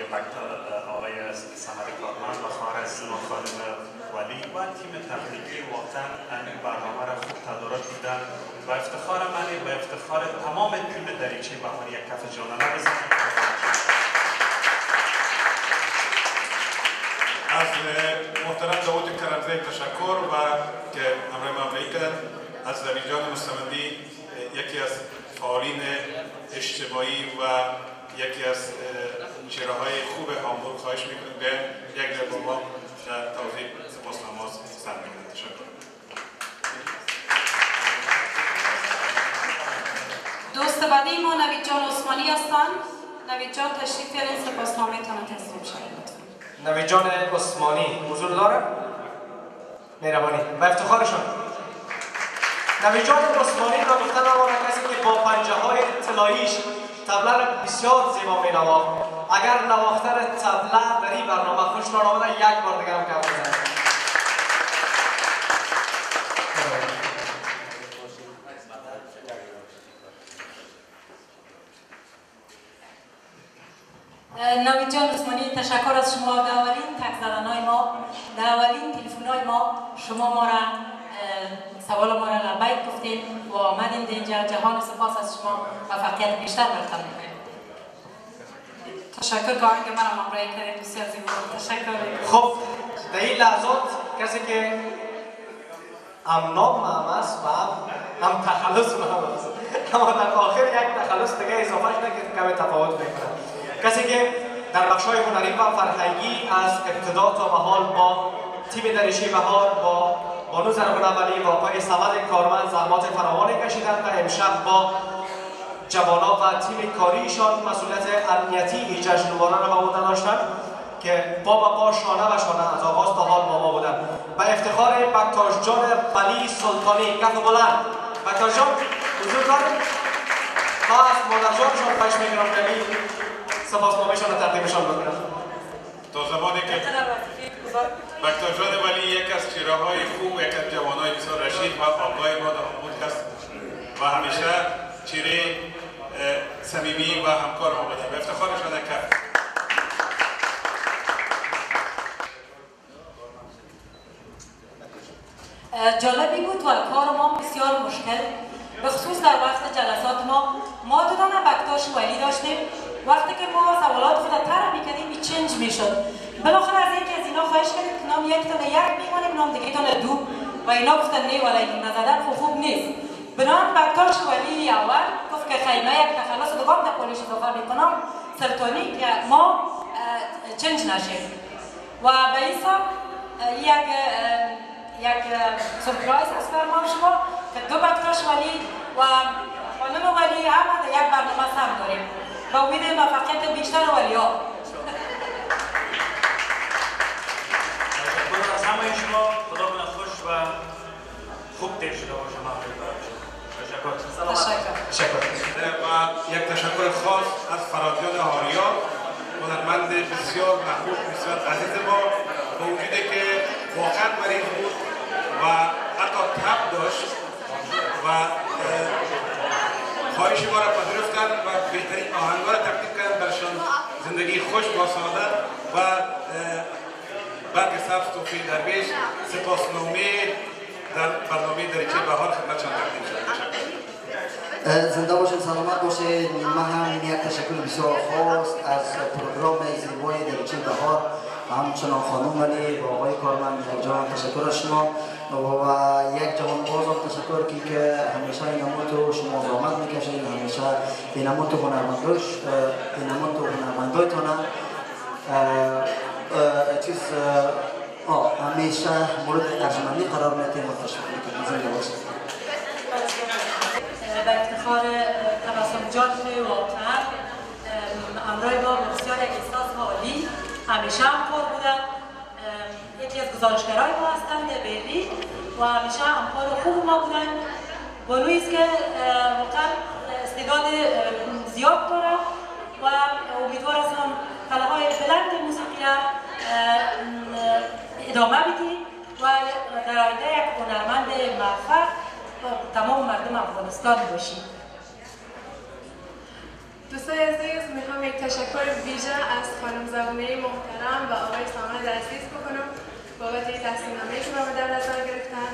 آقای سمر کارمند و خارزم و خانم ولی و تیم تکنیکی واقعا این برنامه را خوب تدارک دیدن و افتخار منی و افتخار تمام تیم دریچه بهاری یک کف جانانه بزنید. از محترم داود کرمزی تشکر و که امر مبنی کردن. از نویدجان مستمندی یکی از فعالین اجتماعی و یکی از چهره‌های خوب هامبورگ خواهش میکنم به یک در با ما توضیح سپاسنامه سر میکنم. تشکر. دوست بعدی ما نوید جان عثمانی هستند. نوید جان تشریف بیارین سپاسنامه تان تسلیم شد. نوید جان عثمانی حضور داره؟ مهربانی و افتخارشان. نوید جان عثمانی را گفتن آمانه کسی که با پنجه های طلاییش طبله را بسیار زیبا می نواخت. اگر نواختن طبله در این برنامه خوش آمده یک بار دیگر هم کم بزنید. نوید جان عثمانی تشکر از شما. در اولین تک زدنهای ما، در اولین تلفن‌های ما شما ما را سوال ما را لبیک گفتید و آمدیم اینجا. جهان سپاس از شما موفقیت بیشتر برتان می‌کنیم. تشکر که آنکه من هم همراهی کردید. بسیار زیبا. تشکر. خب در این لحظات کسی که هم نام هم است و هم تخلص هم است، اما در آخر یک تخلص دیگه اضافه شده که کمی تفاوت میکنه. کسی که در بخش‌های هنری و فرهنگی از ابتدا تا به حال با تیم دریچه بهار با بانو زربان اولی و آقای صمد کارمند زحمات فراوانی کشیدند و امشب با جوانان و تیم کاریشان مسئولیت امنیتی این جشنواره را به عهده داشتند که پا به پا شانه و شانه از آغاز تا حال با ما بودند. و افتخار بکتاش جان ولی سلطانی کف بلند. بکتاش جان حضور دارید؟ ما از مادر جانشان خواهش می‌کنم که سپاسنامه‌شان را تقدیمشان بکنم. تا زمانی که بکتاش جان ولی یک از چهره‌های خوب، یک از جوانای بسیار رشید و آقای ما در هامبورگ است و همیشه چهره صمیمی و همکار ما بوده. به افتخارشان کرد. جالبی بود و کار ما بسیار مشکل، به خصوص در وقت جلسات ما دو دانه بکتاش ولی داشتیم. وقتی که ما سوالات خود طرح می‌کردیم این چنج می‌شد. بالاخره از یکی از اینا خواهش کردیم که نام یک تانه یک می‌مانیم، نام دیگه تانه دو و اینا گفتن نه ولی این نزدن خوب نیست. بنام بکتاش ولی اول گفت که خیلی یک تخلص دوم در پولیش اضافه می‌کنم سرطانی که ما چنج نشیم و به این حساب یک سورپرایز از فرمان شما که دو بکتاش ولی و خانم ولی هم در یک برنامه هم داریم و امید موفقیت بیشتر ولی ها. تشکر از همه شما. خدا کنه خوش و خوب دیر شده باشه. تشکر. و یک تشکر خاص از فرادیان آریا، هنرمند بسیار محبوب، بسیار عزیز ما، با وجودی که واقعا مریض بود و حتی تب داشت و خواهش ما را پذیرفتند و بهترین آهنگ‌ها را تقدیم کردند برشان. زندگی خوش با سعادت و برگ سبز توفیق درویش. سپاسنامه در برنامه دریچه بهار خدمتشان تقدیم شد. زنده باشین، سلامت باشین. من هم یک تشکر بسیار خاص از پروگرام زیبای دریچه بهار و همچنان خانم ولی و آقای کارمند جان تشکر از شما و یک جوان بازم تشکر که همیشه اینموتو شما زحمت میکشید، همیشه اینموتو هنرمندایتونه چیز همیشه مورد ارجمندی قرار میدید و تشکر میکنید. زنده باشید. به افتخار تبسم جان واقعا همراه ما بسیار یک احساس عالی همیشه همکار بودن. یکی از گزارشگرای ما هستند برلین و همیشه همکار خوب ما بودن. بانویی است که واقعا استعداد زیاد داره و امیدوار هستم طلبهای بلند موسیقی را ادامه بدی و در آینده یک هنرمند موفق تمام مردم افغانستان باشید. دوستای عزیز، میخوام میخوام یک تشکر ویژه از خانم زبونه محترم و آقای سامد عزیز بکنم بابت این تصمیم‌نامه‌ای که با ما در نظر گرفتن.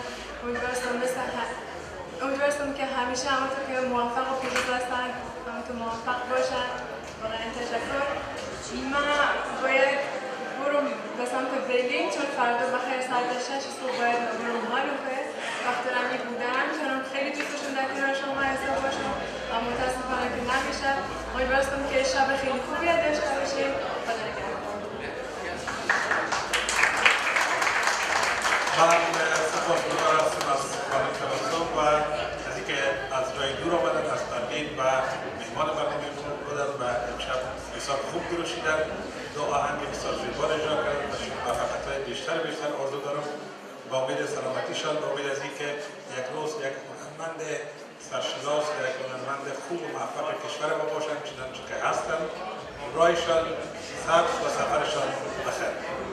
امیدوارستم که همیشه همونطور که موفق و پیروز هستن همونطور موفق باشن. واقعا تشکر. من باید برم به سمت برلین چون فردا بخیر ساعت 6 صبح باید برم هانوفر. وقت رمی بودم چون خیلی دوستشون در کنار شما حساب باشم و متاسفانه که نمیشه. امیدوارستم که شب خیلی خوبی داشته باشیم. خدا نگهدار. من سپاسگزار هستم از خانم تبسم و از اینکه از جای دور آمدن از برلین و مهمان برنامه بودن و امشب بسیار خوب درشیدن. دو آهنگ بسیار زیبا اجرا کردن و موفقیت‌های بیشتر آرزو دارم با امید سلامتیشان، با امید از اینکه یک روز یک هنرمند سرشناس و یک هنرمند خوب و موفق کشور ما باشند چنانچه که هستند. رایشان سبز و سفرشان بخیر.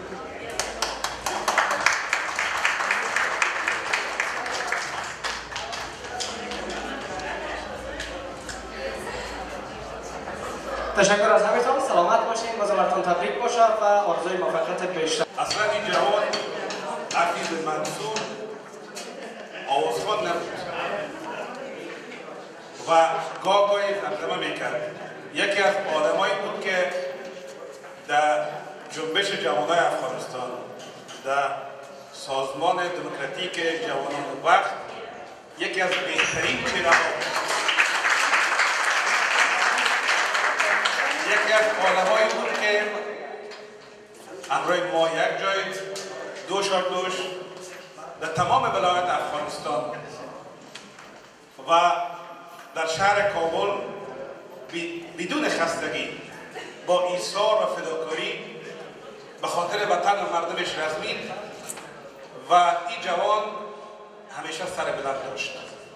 تشکر از همتون. سلامت باشین. باز براتون تبریک باشه و آرزوی موفقیت بیشتر. اصلا این جوان حفیظ منصور آوازخوان نبود و گاهی زمزمه میکرد. یکی از آدمایی بود که در جنبش جوانای افغانستان در سازمان دموکراتیک جوانان وقت یکی از بهترین چهره‌ها یکی از آدمایی بود که همراه ما یک جای دوش در تمام ولایت افغانستان و در شهر کابل بدون خستگی با ایثار و فداکاری به خاطر وطن و مردمش رزمید و این جوان همیشه سر بلند داشت.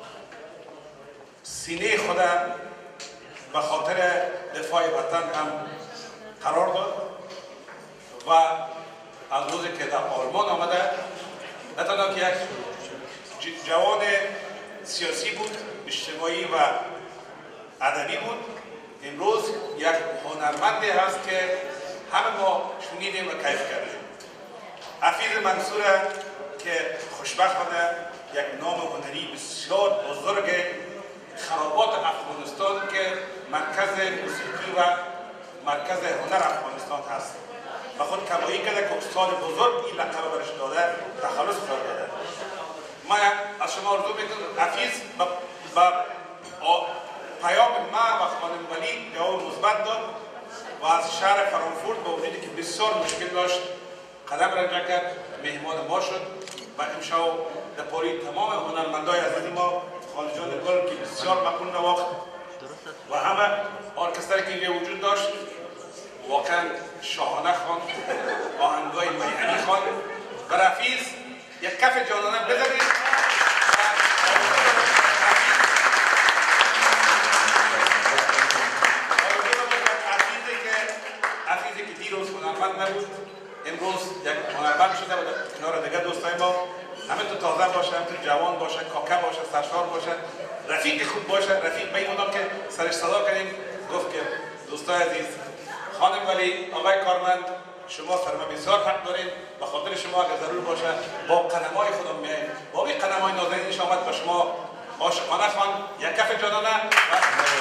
سینه خود به خاطر دفاع وطن هم قرار داد و از روزی که در آلمان آمده نه تنها که یک جوان سیاسی بود، اجتماعی و ادبی بود، امروز یک هنرمندی هست که همه ما شنیدیم و کیف کردیم. حفیظ منصور که خوشبختانه یک نام هنری بسیار بزرگ خرابات افغانستان که مرکز موسیقی و مرکز هنر افغانستان هست و خود کمایی کرده که استاد بزرگ این لقب برش داده، تخلص قرار داده. من از شما آرزو میکنم حفیظ با پیام ما و خانم ولی جواب مثبت داد و از شهر فرانکفورت با وجودی که بسیار مشکل داشت قدم رنجه کرد، مهمان ما شد و امشب در پاری تمام هنرمندای عزیز ما خالجان گل که بسیار مقبول نواخت و همه ارکستری که اینجا وجود داشت واقعا شاهانه خواند، آهنگای میهنی خواند و حفیظ یک کف جانانه بزنید. حفیظی که دیروز هنرمند نبود امروز یک هنرمند شده و در کنار دیگه دوستای ما همه تو تازه باشه، همه تو جوان باشه، کاکه باشه، سرشار باشه، رفیق خوب باشه. رفیق به این مدام که سرش صدا کردیم گفت که دوستای عزیز خانم ولی آقای کارمند شما سرما بسیار حق دارید، به خاطر شما اگر ضرور باشه با قدمای خودم میاییم، با این قدمای نازنینش آمد به شما عاشقانه خوان یک کف جانانه و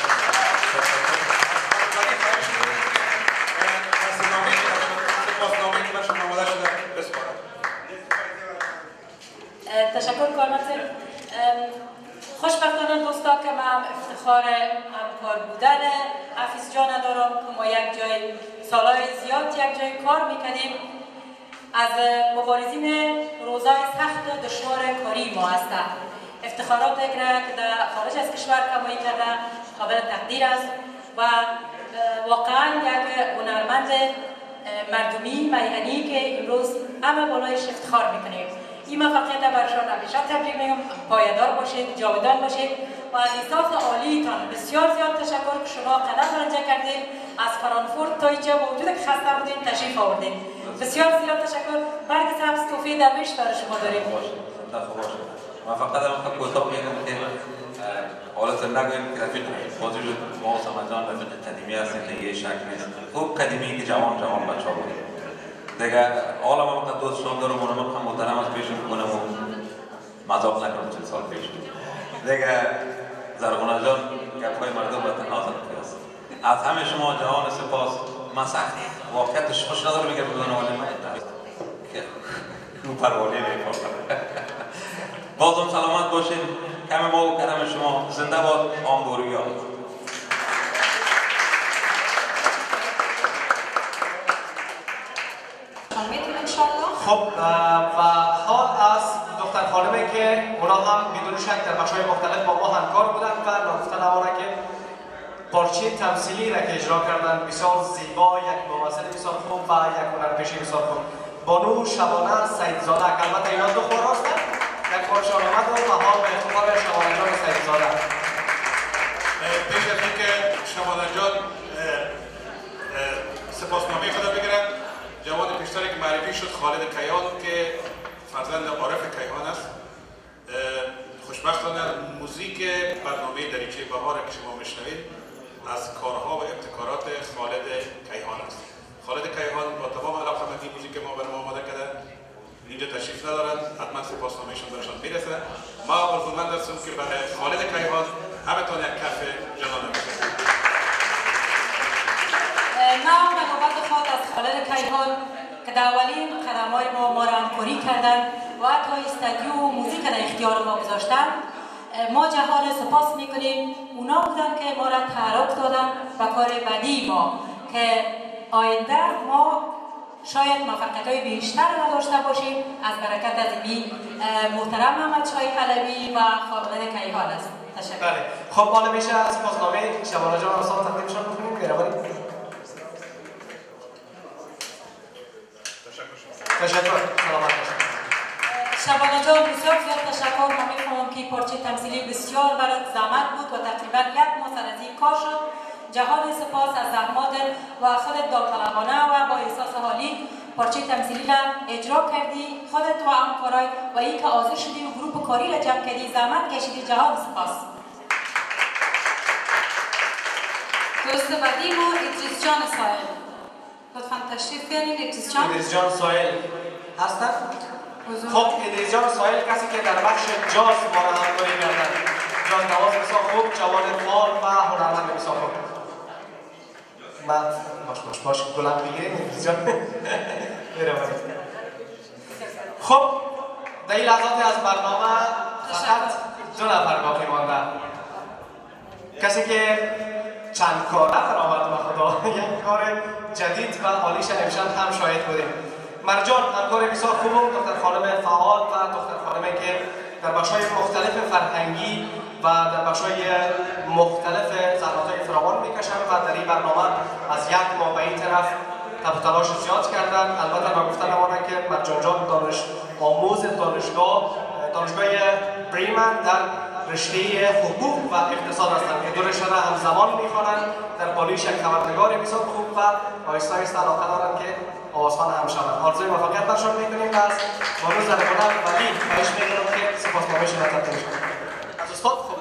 تشکر کارمند. خوشبختانه دوستا که من افتخار همکار بودن حفیظ جان دارم که ما یک جای سالهای زیاد یک جای کار میکنیم. از مبارزین روزای سخت و دشوار کاری ما هستند. افتخارات که در خارج از کشور کمایی کرده قابل تقدیر است و واقعا یک هنرمند مردمی میهنی که امروز همه بالایش افتخار میکنیم. این موفقیت برشان همیشه تبریک میگم، پایدار باشید، جاودان باشید و از انصاف عالیتان بسیار زیاد تشکر که شما قدم رنجه کردید از فرانکفورت تا اینجا با وجود که خسته بودین تشریف آوردید. بسیار زیاد تشکر. برگ سبز توفیق درویش برای شما داریم. موفقیت هم کوتاه میگم که حالت نگویم که رفیق بازی شد ما سامان جان رفیق قدیمی هستیم دیگه شک نیست خوب قدیمی که جوان بچه ها بودیم دیگه حالا من وقت دوستشان دارم اونم هم محترم از پیش میکنم و مذاق نکنم 40 سال پیش دیگه زرغونه جان گپ‌های مردم باید نازم است از همه شما جهان سپاس من سخت واقعیتش خوش ندارم بگم بدون ولی من رو پروانه میکنم بازم سلامت باشین کم ما و کرم شما زنده باد آمبوریا خب و حال از دختر خانمی که اونا هم بدون شک در بخش‌های مختلف با ما همکار بودن و نگفتن اونا که پارچه تمثیلی را که اجرا کردن بسیار زیبا یک ممثل بسیار خوب و یک هنرپیشه بسیار خوب بانو شبانه سیدزاده که البته اینا دو خور هستن یک بار شان آمد و حال به افتخار شبانه جان سیدزاده پیش از اینکه شبانه جان سپاسنامه خود بگیرن جوان پیشتری که معرفی شد خالد کیهان که فرزند عارف کیهان است خوشبختانه موزیک برنامه دریچه بهار که شما میشنوید از کارها و ابتکارات خالد کیهان است خالد کیهان با تمام علاقه‌مندی موزیک ما برنامه آماده کرده اینجا تشریف ندارند حتما سپاسنامه‌شان برشان میرسه ما آرزومند هستیم که برای خالد کیهان همتون یک کف جانانه بزنید ما به نوبت خود از خالد کیهان که در اولین قدم‌های ما را همکاری کردند و حتی استودیو و موزیک در اختیار ما گذاشتند ما جهان سپاس میکنیم اونا بودن که ما را تحرک دادن و کار بعدی ما که آینده ما شاید موفقیت‌های بیشتر نداشته باشیم از برکت از این محترم محمد شاه علوی و خالد کیهان است. تشکر. بله. خب حالا میشه از سپاسنامه شبانه جان آسان تقدیمشان بکنیم مهربانی. تشکر. سلامت باشید. شبانه جان بسیار زیاد تشکر. من می‌فهمم که پارچه تمثیلی بسیار برات زحمت بود و تقریبا 1 ماه سر از این کار شد. جهان سپاس از زحمات و خودت داوطلبانه و با احساس حالی پارچه تمثیلی را اجرا کردی خودت و همکارای و این که حاضر شدی و گروپ کاری را جمع کردی زحمت کشیدی جهان سپاس. دوست بعدی ما ادریس جان سایل لطفا تشریف بیارین. ادریس جان سایل هستن؟ خب ادریس جان سایل کسی که در بخش جاز ما را همکاری کردن جاز نواز بسیار خوب جوان فعال و هنرمند بسیار خوب من باش گلم بگیریم ادریس جان خب در این لحظات از برنامه فقط 2 نفر باقی مانده کسی که چند کاره برآورد به خدا یک کار جدید و عالیش امشب هم شاهد بودیم مرجان همکار بسیار خوب دختر خانم فعال و دختر خانمی که در بخش‌های مختلف فرهنگی و در بخش‌های مختلف زحمت‌های فراوان می‌کشند و در این برنامه از 1 ماه به این طرف تب و تلاش زیاد کردن. البته من گفتم همانه که مرجان جان دانش آموز دانشگاه بریمن در رشته حقوق و اقتصاد هستند که 2 رشته را همزمان می‌خوانند در پالیش یک خبرنگار بسیار خوب و آهسته آهسته علاقه دارند که آوازخوان هم شوند. آرزوی موفقیت برشان می‌کنیم و از بانو زرغونه ولی خواهش می‌کنم که سپاسنامه‌شان را تقدیم کنید. از استاد خوب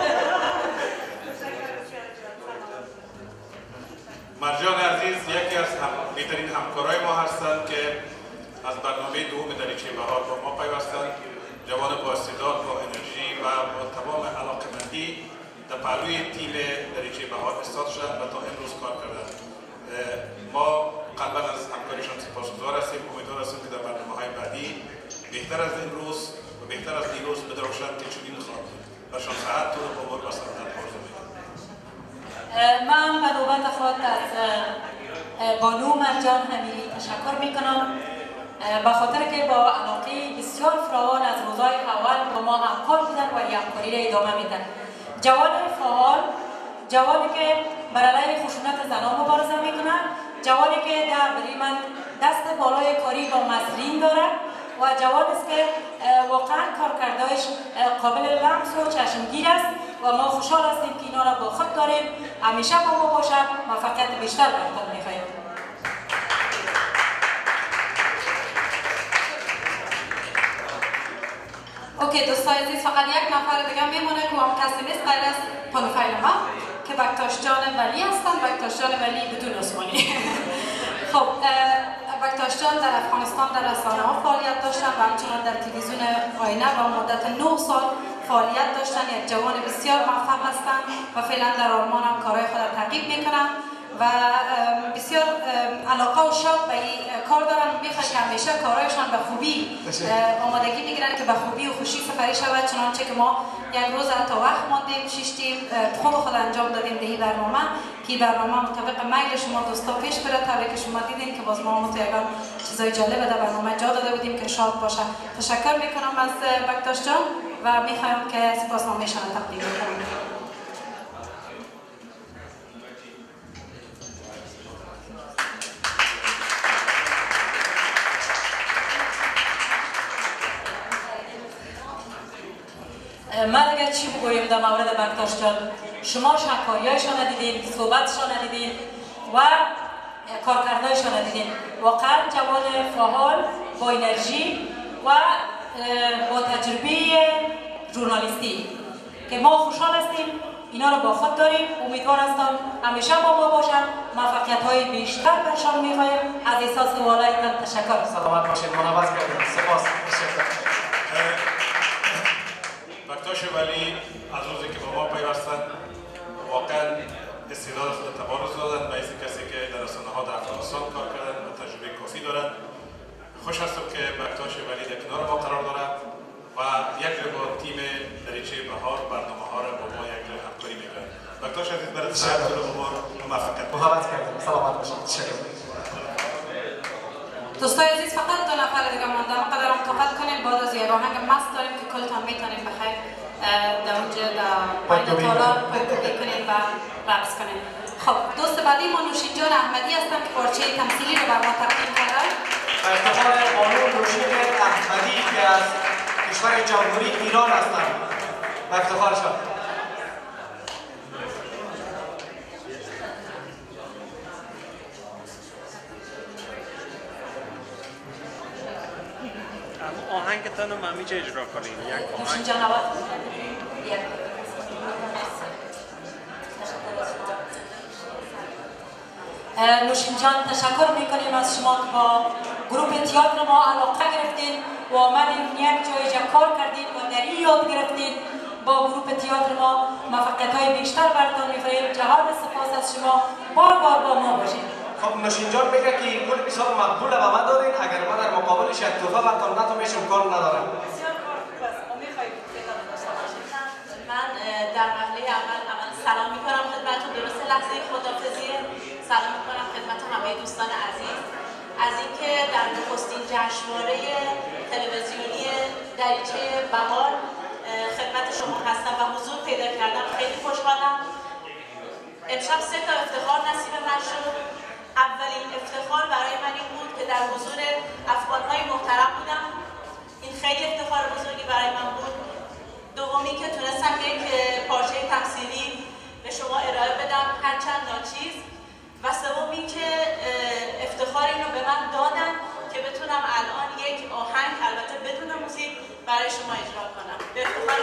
مرجان عزیز یکی از بهترین همکارای ما هستند که از برنامه دوم دریچه بهار با ما پیوستند. جوان با استعداد با انرژی و با تمام علاقه‌مندی در پهلوی تیم دریچه بهار استاد شدند و تا امروز کار کردند. ما قلباً از همکاریشان سپاسگزار هستیم. امیدوار هستیم که در برنامه‌های بعدی بهتر از این روز و بهتر از دیروز بدرخشند که چنین خواهد بود. برشان صحت و عمر و سلامت آرزو می‌کنم. من به نوبت خود از بانو مرجان امیری تشکر میکنم به خاطر که با علاقه بسیار فراوان از روزهای اول با ما همکار بودن و این همکاری را ادامه میدن. جوان فعال، جوانی که بر علیه خشونت زنان مبارزه میکنن، جوانی که در بریمن دست بالای کاری با مسئولین داره و جوان است که واقعا کارکردهایش قابل لمس و چشمگیر است و ما خوشحال هستیم که اینا را با خود داریم. همیشه با ما باشد. موفقیت بیشتر بر خود می‌خواهیم. اوکی دوستای عزیز، فقط یک نفر دیگه میمونه که هم کسی نیست غیر از پروفایل ما که بکتاش جان ولی هستن. بکتاش جان ولی بدون عثمانی. خب بکتاش جان در افغانستان در رسانه ها فعالیت داشتن و همچنان در تلویزیون آینه و مدت 9 سال فعالیت داشتن. یک جوان بسیار موفق هستند و فعلا در آلمان هم کارهای خود را تعقیب میکنن و بسیار علاقه و شوق به این کار دارن. میخواد که همیشه کارهایشان به خوبی آمادگی میگیرن که به خوبی و خوشی سپری شود، چنانچه که ما یک روز حتی وقت ماندیم شیشتیم خوب خود انجام دادیم به این برنامه که برنامه مطابق میل شما دوستا پیش بره. طوری که شما دیدین که باز ما متأکد چیزای جالب در برنامه جا داده بودیم که شاد باشه. تشکر میکنم از بکتاش جان و میخوایم که سپاسنامه‌شان را تقدیم کنم. من اگر چی بگویم در مورد بکتاش جان، شما شکاریایشان دیدین، صحبتشان دیدین و کارکردهایشان دیدین. واقعا جوان فعال با انرژی و با تجربه ژورنالیستی که ما خوشحال هستیم اینا رو با خود داریم. امیدوار هستم همیشه با ما باشن. موفقیت‌های بیشتر برشان می‌خوایم. از احساس والایتان تشکر. سلامت باشید. منوز کردیم. سپاس. بکتاش ولی از روزی که با ما پیوستن واقعا استعداد خود تبارز دادن و از کسی که در رسانه‌ها در افغانستان کار کردن و تجربه کافی دارن. خوش هستم که بکتاش ولی در کنار ما قرار دارد و یک با تیم دریچه بهار برنامه‌ها را با ما یک همکاری می‌کنه. بکتاش عزیز برای صحت و عمر و موفقیت. محبت کردم. سلامت باشید. تشکر. دوستای عزیز فقط 2 نفر دیگه مونده. ما قدر متوقف کنیم بعد از یک آهنگ مست داریم که کلتان میتونیم بخیر در اونجا در پایین تالار پایکوبی کنیم و رقص کنیم. خب دوست بعدی ما نوشین جان احمدی هستن که پارچه تمثیلی رو بر ما تقدیم کردن. با افتخار خانم نوشین احمدی که از کشور جمهوری ایران هستند. با افتخارشان. آهنگتان رو من میشه اجرا کنیم. یک آهنگ. نوشین جان تشکر میکنیم از شما که با گروه تئاتر ما علاقه گرفتین و آمدین یک جای کار کردین و در این یاد گرفتین. با گروه تئاتر ما موفقیت‌های بیشتر براتون می‌آرزویم. جهان سپاس از شما. بار با ما باشید. خب نوشین جان میگه که این گل بسیار مقبوله و من دارین. اگر من در مقابلش یک توفه براتون ندم میشه امکان ندارم. من در مرحله اول سلام میکنم خدمتتون. درست لحظه خداحافظیه. سلام میکنم خدمت همه دوستان عزیز از اینکه در نخستین جشنواره تلویزیونی دریچه بهار خدمت شما هستم و حضور پیدا کردم. خیلی خوشحالم. امشب 3 تا افتخار نصیب من شد. اولین افتخار برای من این بود که در حضور افغان‌های محترم بودم. این خیلی افتخار بزرگی برای من بود. دومی که تونستم یک پارچه تمثیلی به شما ارائه بدم هرچند ناچیز و سومی که افتخار اینو به من دادن که بتونم الان یک آهنگ البته بدون موزیک برای شما اجرا کنم. به افتخار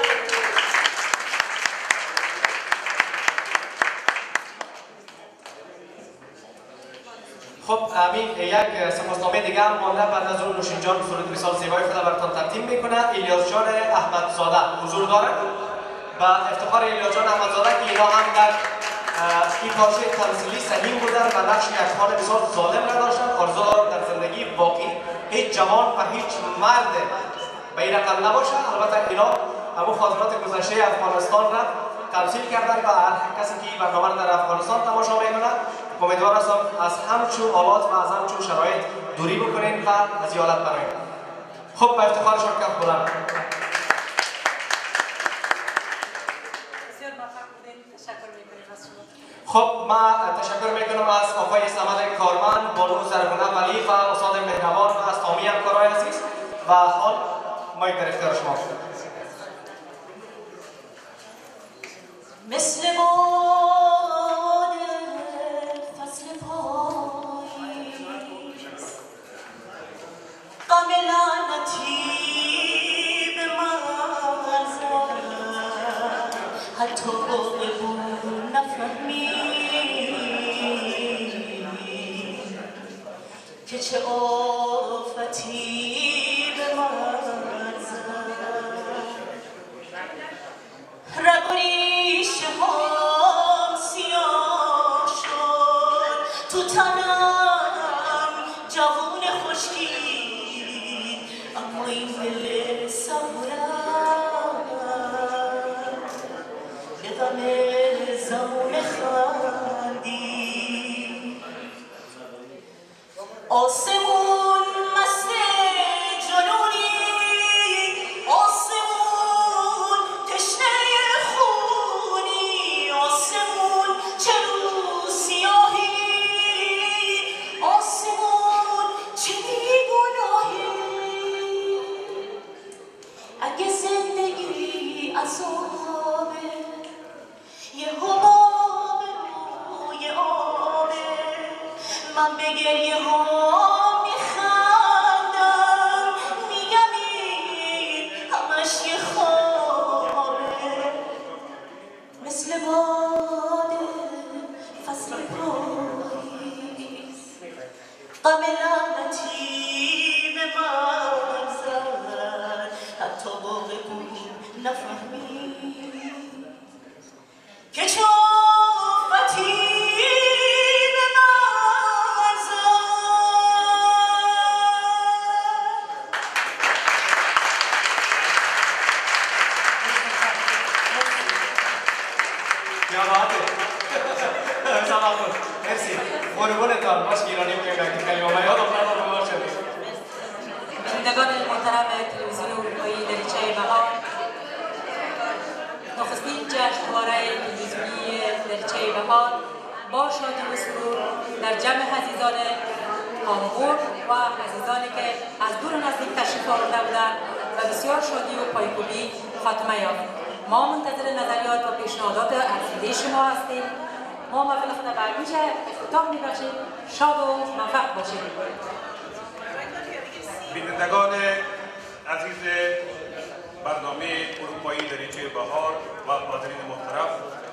خب همین یک سپاسنامه دیگه هم مانده. بعد از اون نوشین جان سرود بسیار زیبای خود براتون تقدیم میکنه. الیاس جان احمدزاده حضور داره و افتخار الیاس جان احمدزاده که اینا هم در این پارچه تمثیلی سهیم بودن و نقش یک خانه بسیار ظالم نداشتن. آرزو دارم در زندگی واقعی هیچ جوان و هیچ مرد به این رقم نباشه. البته اینا همون خاطرات گذشته افغانستان را تمثیل کردن و هر کسی که این برنامه را در افغانستان تماشا میکنه امیدوار هستم از همچون حالات و از همچون شرایط دوری بکنین و از این حالت برایین. خب به افتخارشان کف بلند. خب من تشکر میکنم از آقای صمد کارمند، بانو زرگونه ولی و استاد مهربان و از تمامی همکارای عزیز و حال مایک در اختیار شما. مثل باد فصل پاییز غم لعنتی به من حتی بگو نفهمی که چه آفتی به من زد. رگ و ریشه هم سیاه شد تو تنم جوون خشکی، اما این دل صبورم به غم زمان خندی. آسمون مست جنونی، آسمون تشنه خونی، آسمون چه رو سیاهی، آسمون چه بیگناهی. اگه زندگی عذابه یه حباب روی آبه، من به گریه ها میخندم میگم این همش یه خوابه. مثل باد فصل پاییز غم لعنتی به من زد، حتی واقع بود نفهمی که چه آفتی به من زد. یا باته سلام کن مرسی قربونتان باش ایرانی میگم که کلمه یاد افتاد رو باشه. بینندگان محترم تلویزیون اروپایی دریچه بهار، نخستین جشنواره تلویزیونی دریچه بهار با شادی و سرور در جمع عزیزان هامبورگ و عزیزانی که از دور و نزدیک تشریف آورده بودند و بسیار شادی و پایکوبی خاتمه یافت. ما منتظر نظریات و پیشنهادات ارزنده شما هستیم. ما محفل خود برمیشه افتتاح میبخشیم. شاد و موفق باشید. بینندگان عزیز برنامه اروپایی دریچه بهار و حاضرین محترم،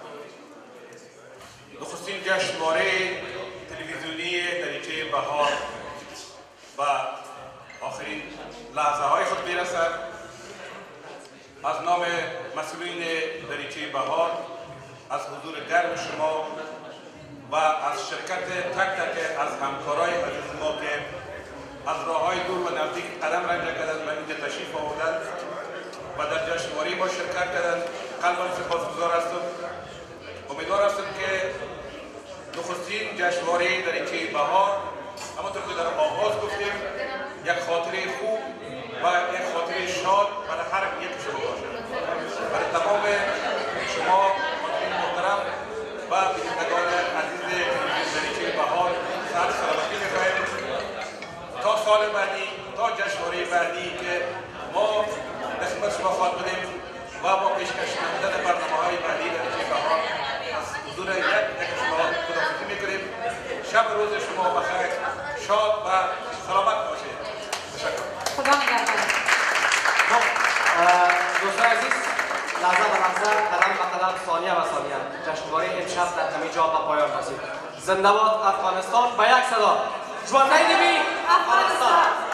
نخستین جشنواره تلویزیونی دریچه بهار و آخرین لحظه های خود میرسد. از نام مسئولین دریچه بهار، از حضور گرم شما و از شرکت تک تک از همکارای عزیز ما که از راههای دور و نزدیک قدم رنجه کردند و اینجا تشریف آوردند و در جشنواره ما شرکت کردند، قلباً سپاسگزار هستم. امیدوار هستم که نخستین جشنواره دریچه بهار، همانطور که در آغاز گفتیم، یک خاطره خوب و یک خاطره شاد برای هر یک شما باشد. برای تمام شما حاضرین محترم و بینندگان عزیز تلویزیون دریچه بهار صحت سلامتی می‌خواهیم تا سال بعدی، تا جشنواره بعدی که ما در خدمت شما خواهد بودیم و با پیشکش نمودن برنامه‌های بعدی دریچه بهار از حضور یک شما خداحافظی می‌کنیم. شب روز شما بخیر، شاد و سلامت باشید. تشکر. خدا نگهدار. دوستان عزیز، لحظه به لحظه، قدم به قدم، ثانیه به ثانیه جشنواره امشب در همه جا به پایان رسید. زنده باد افغانستان، به یک صدا. جوانای نبی افغانستان.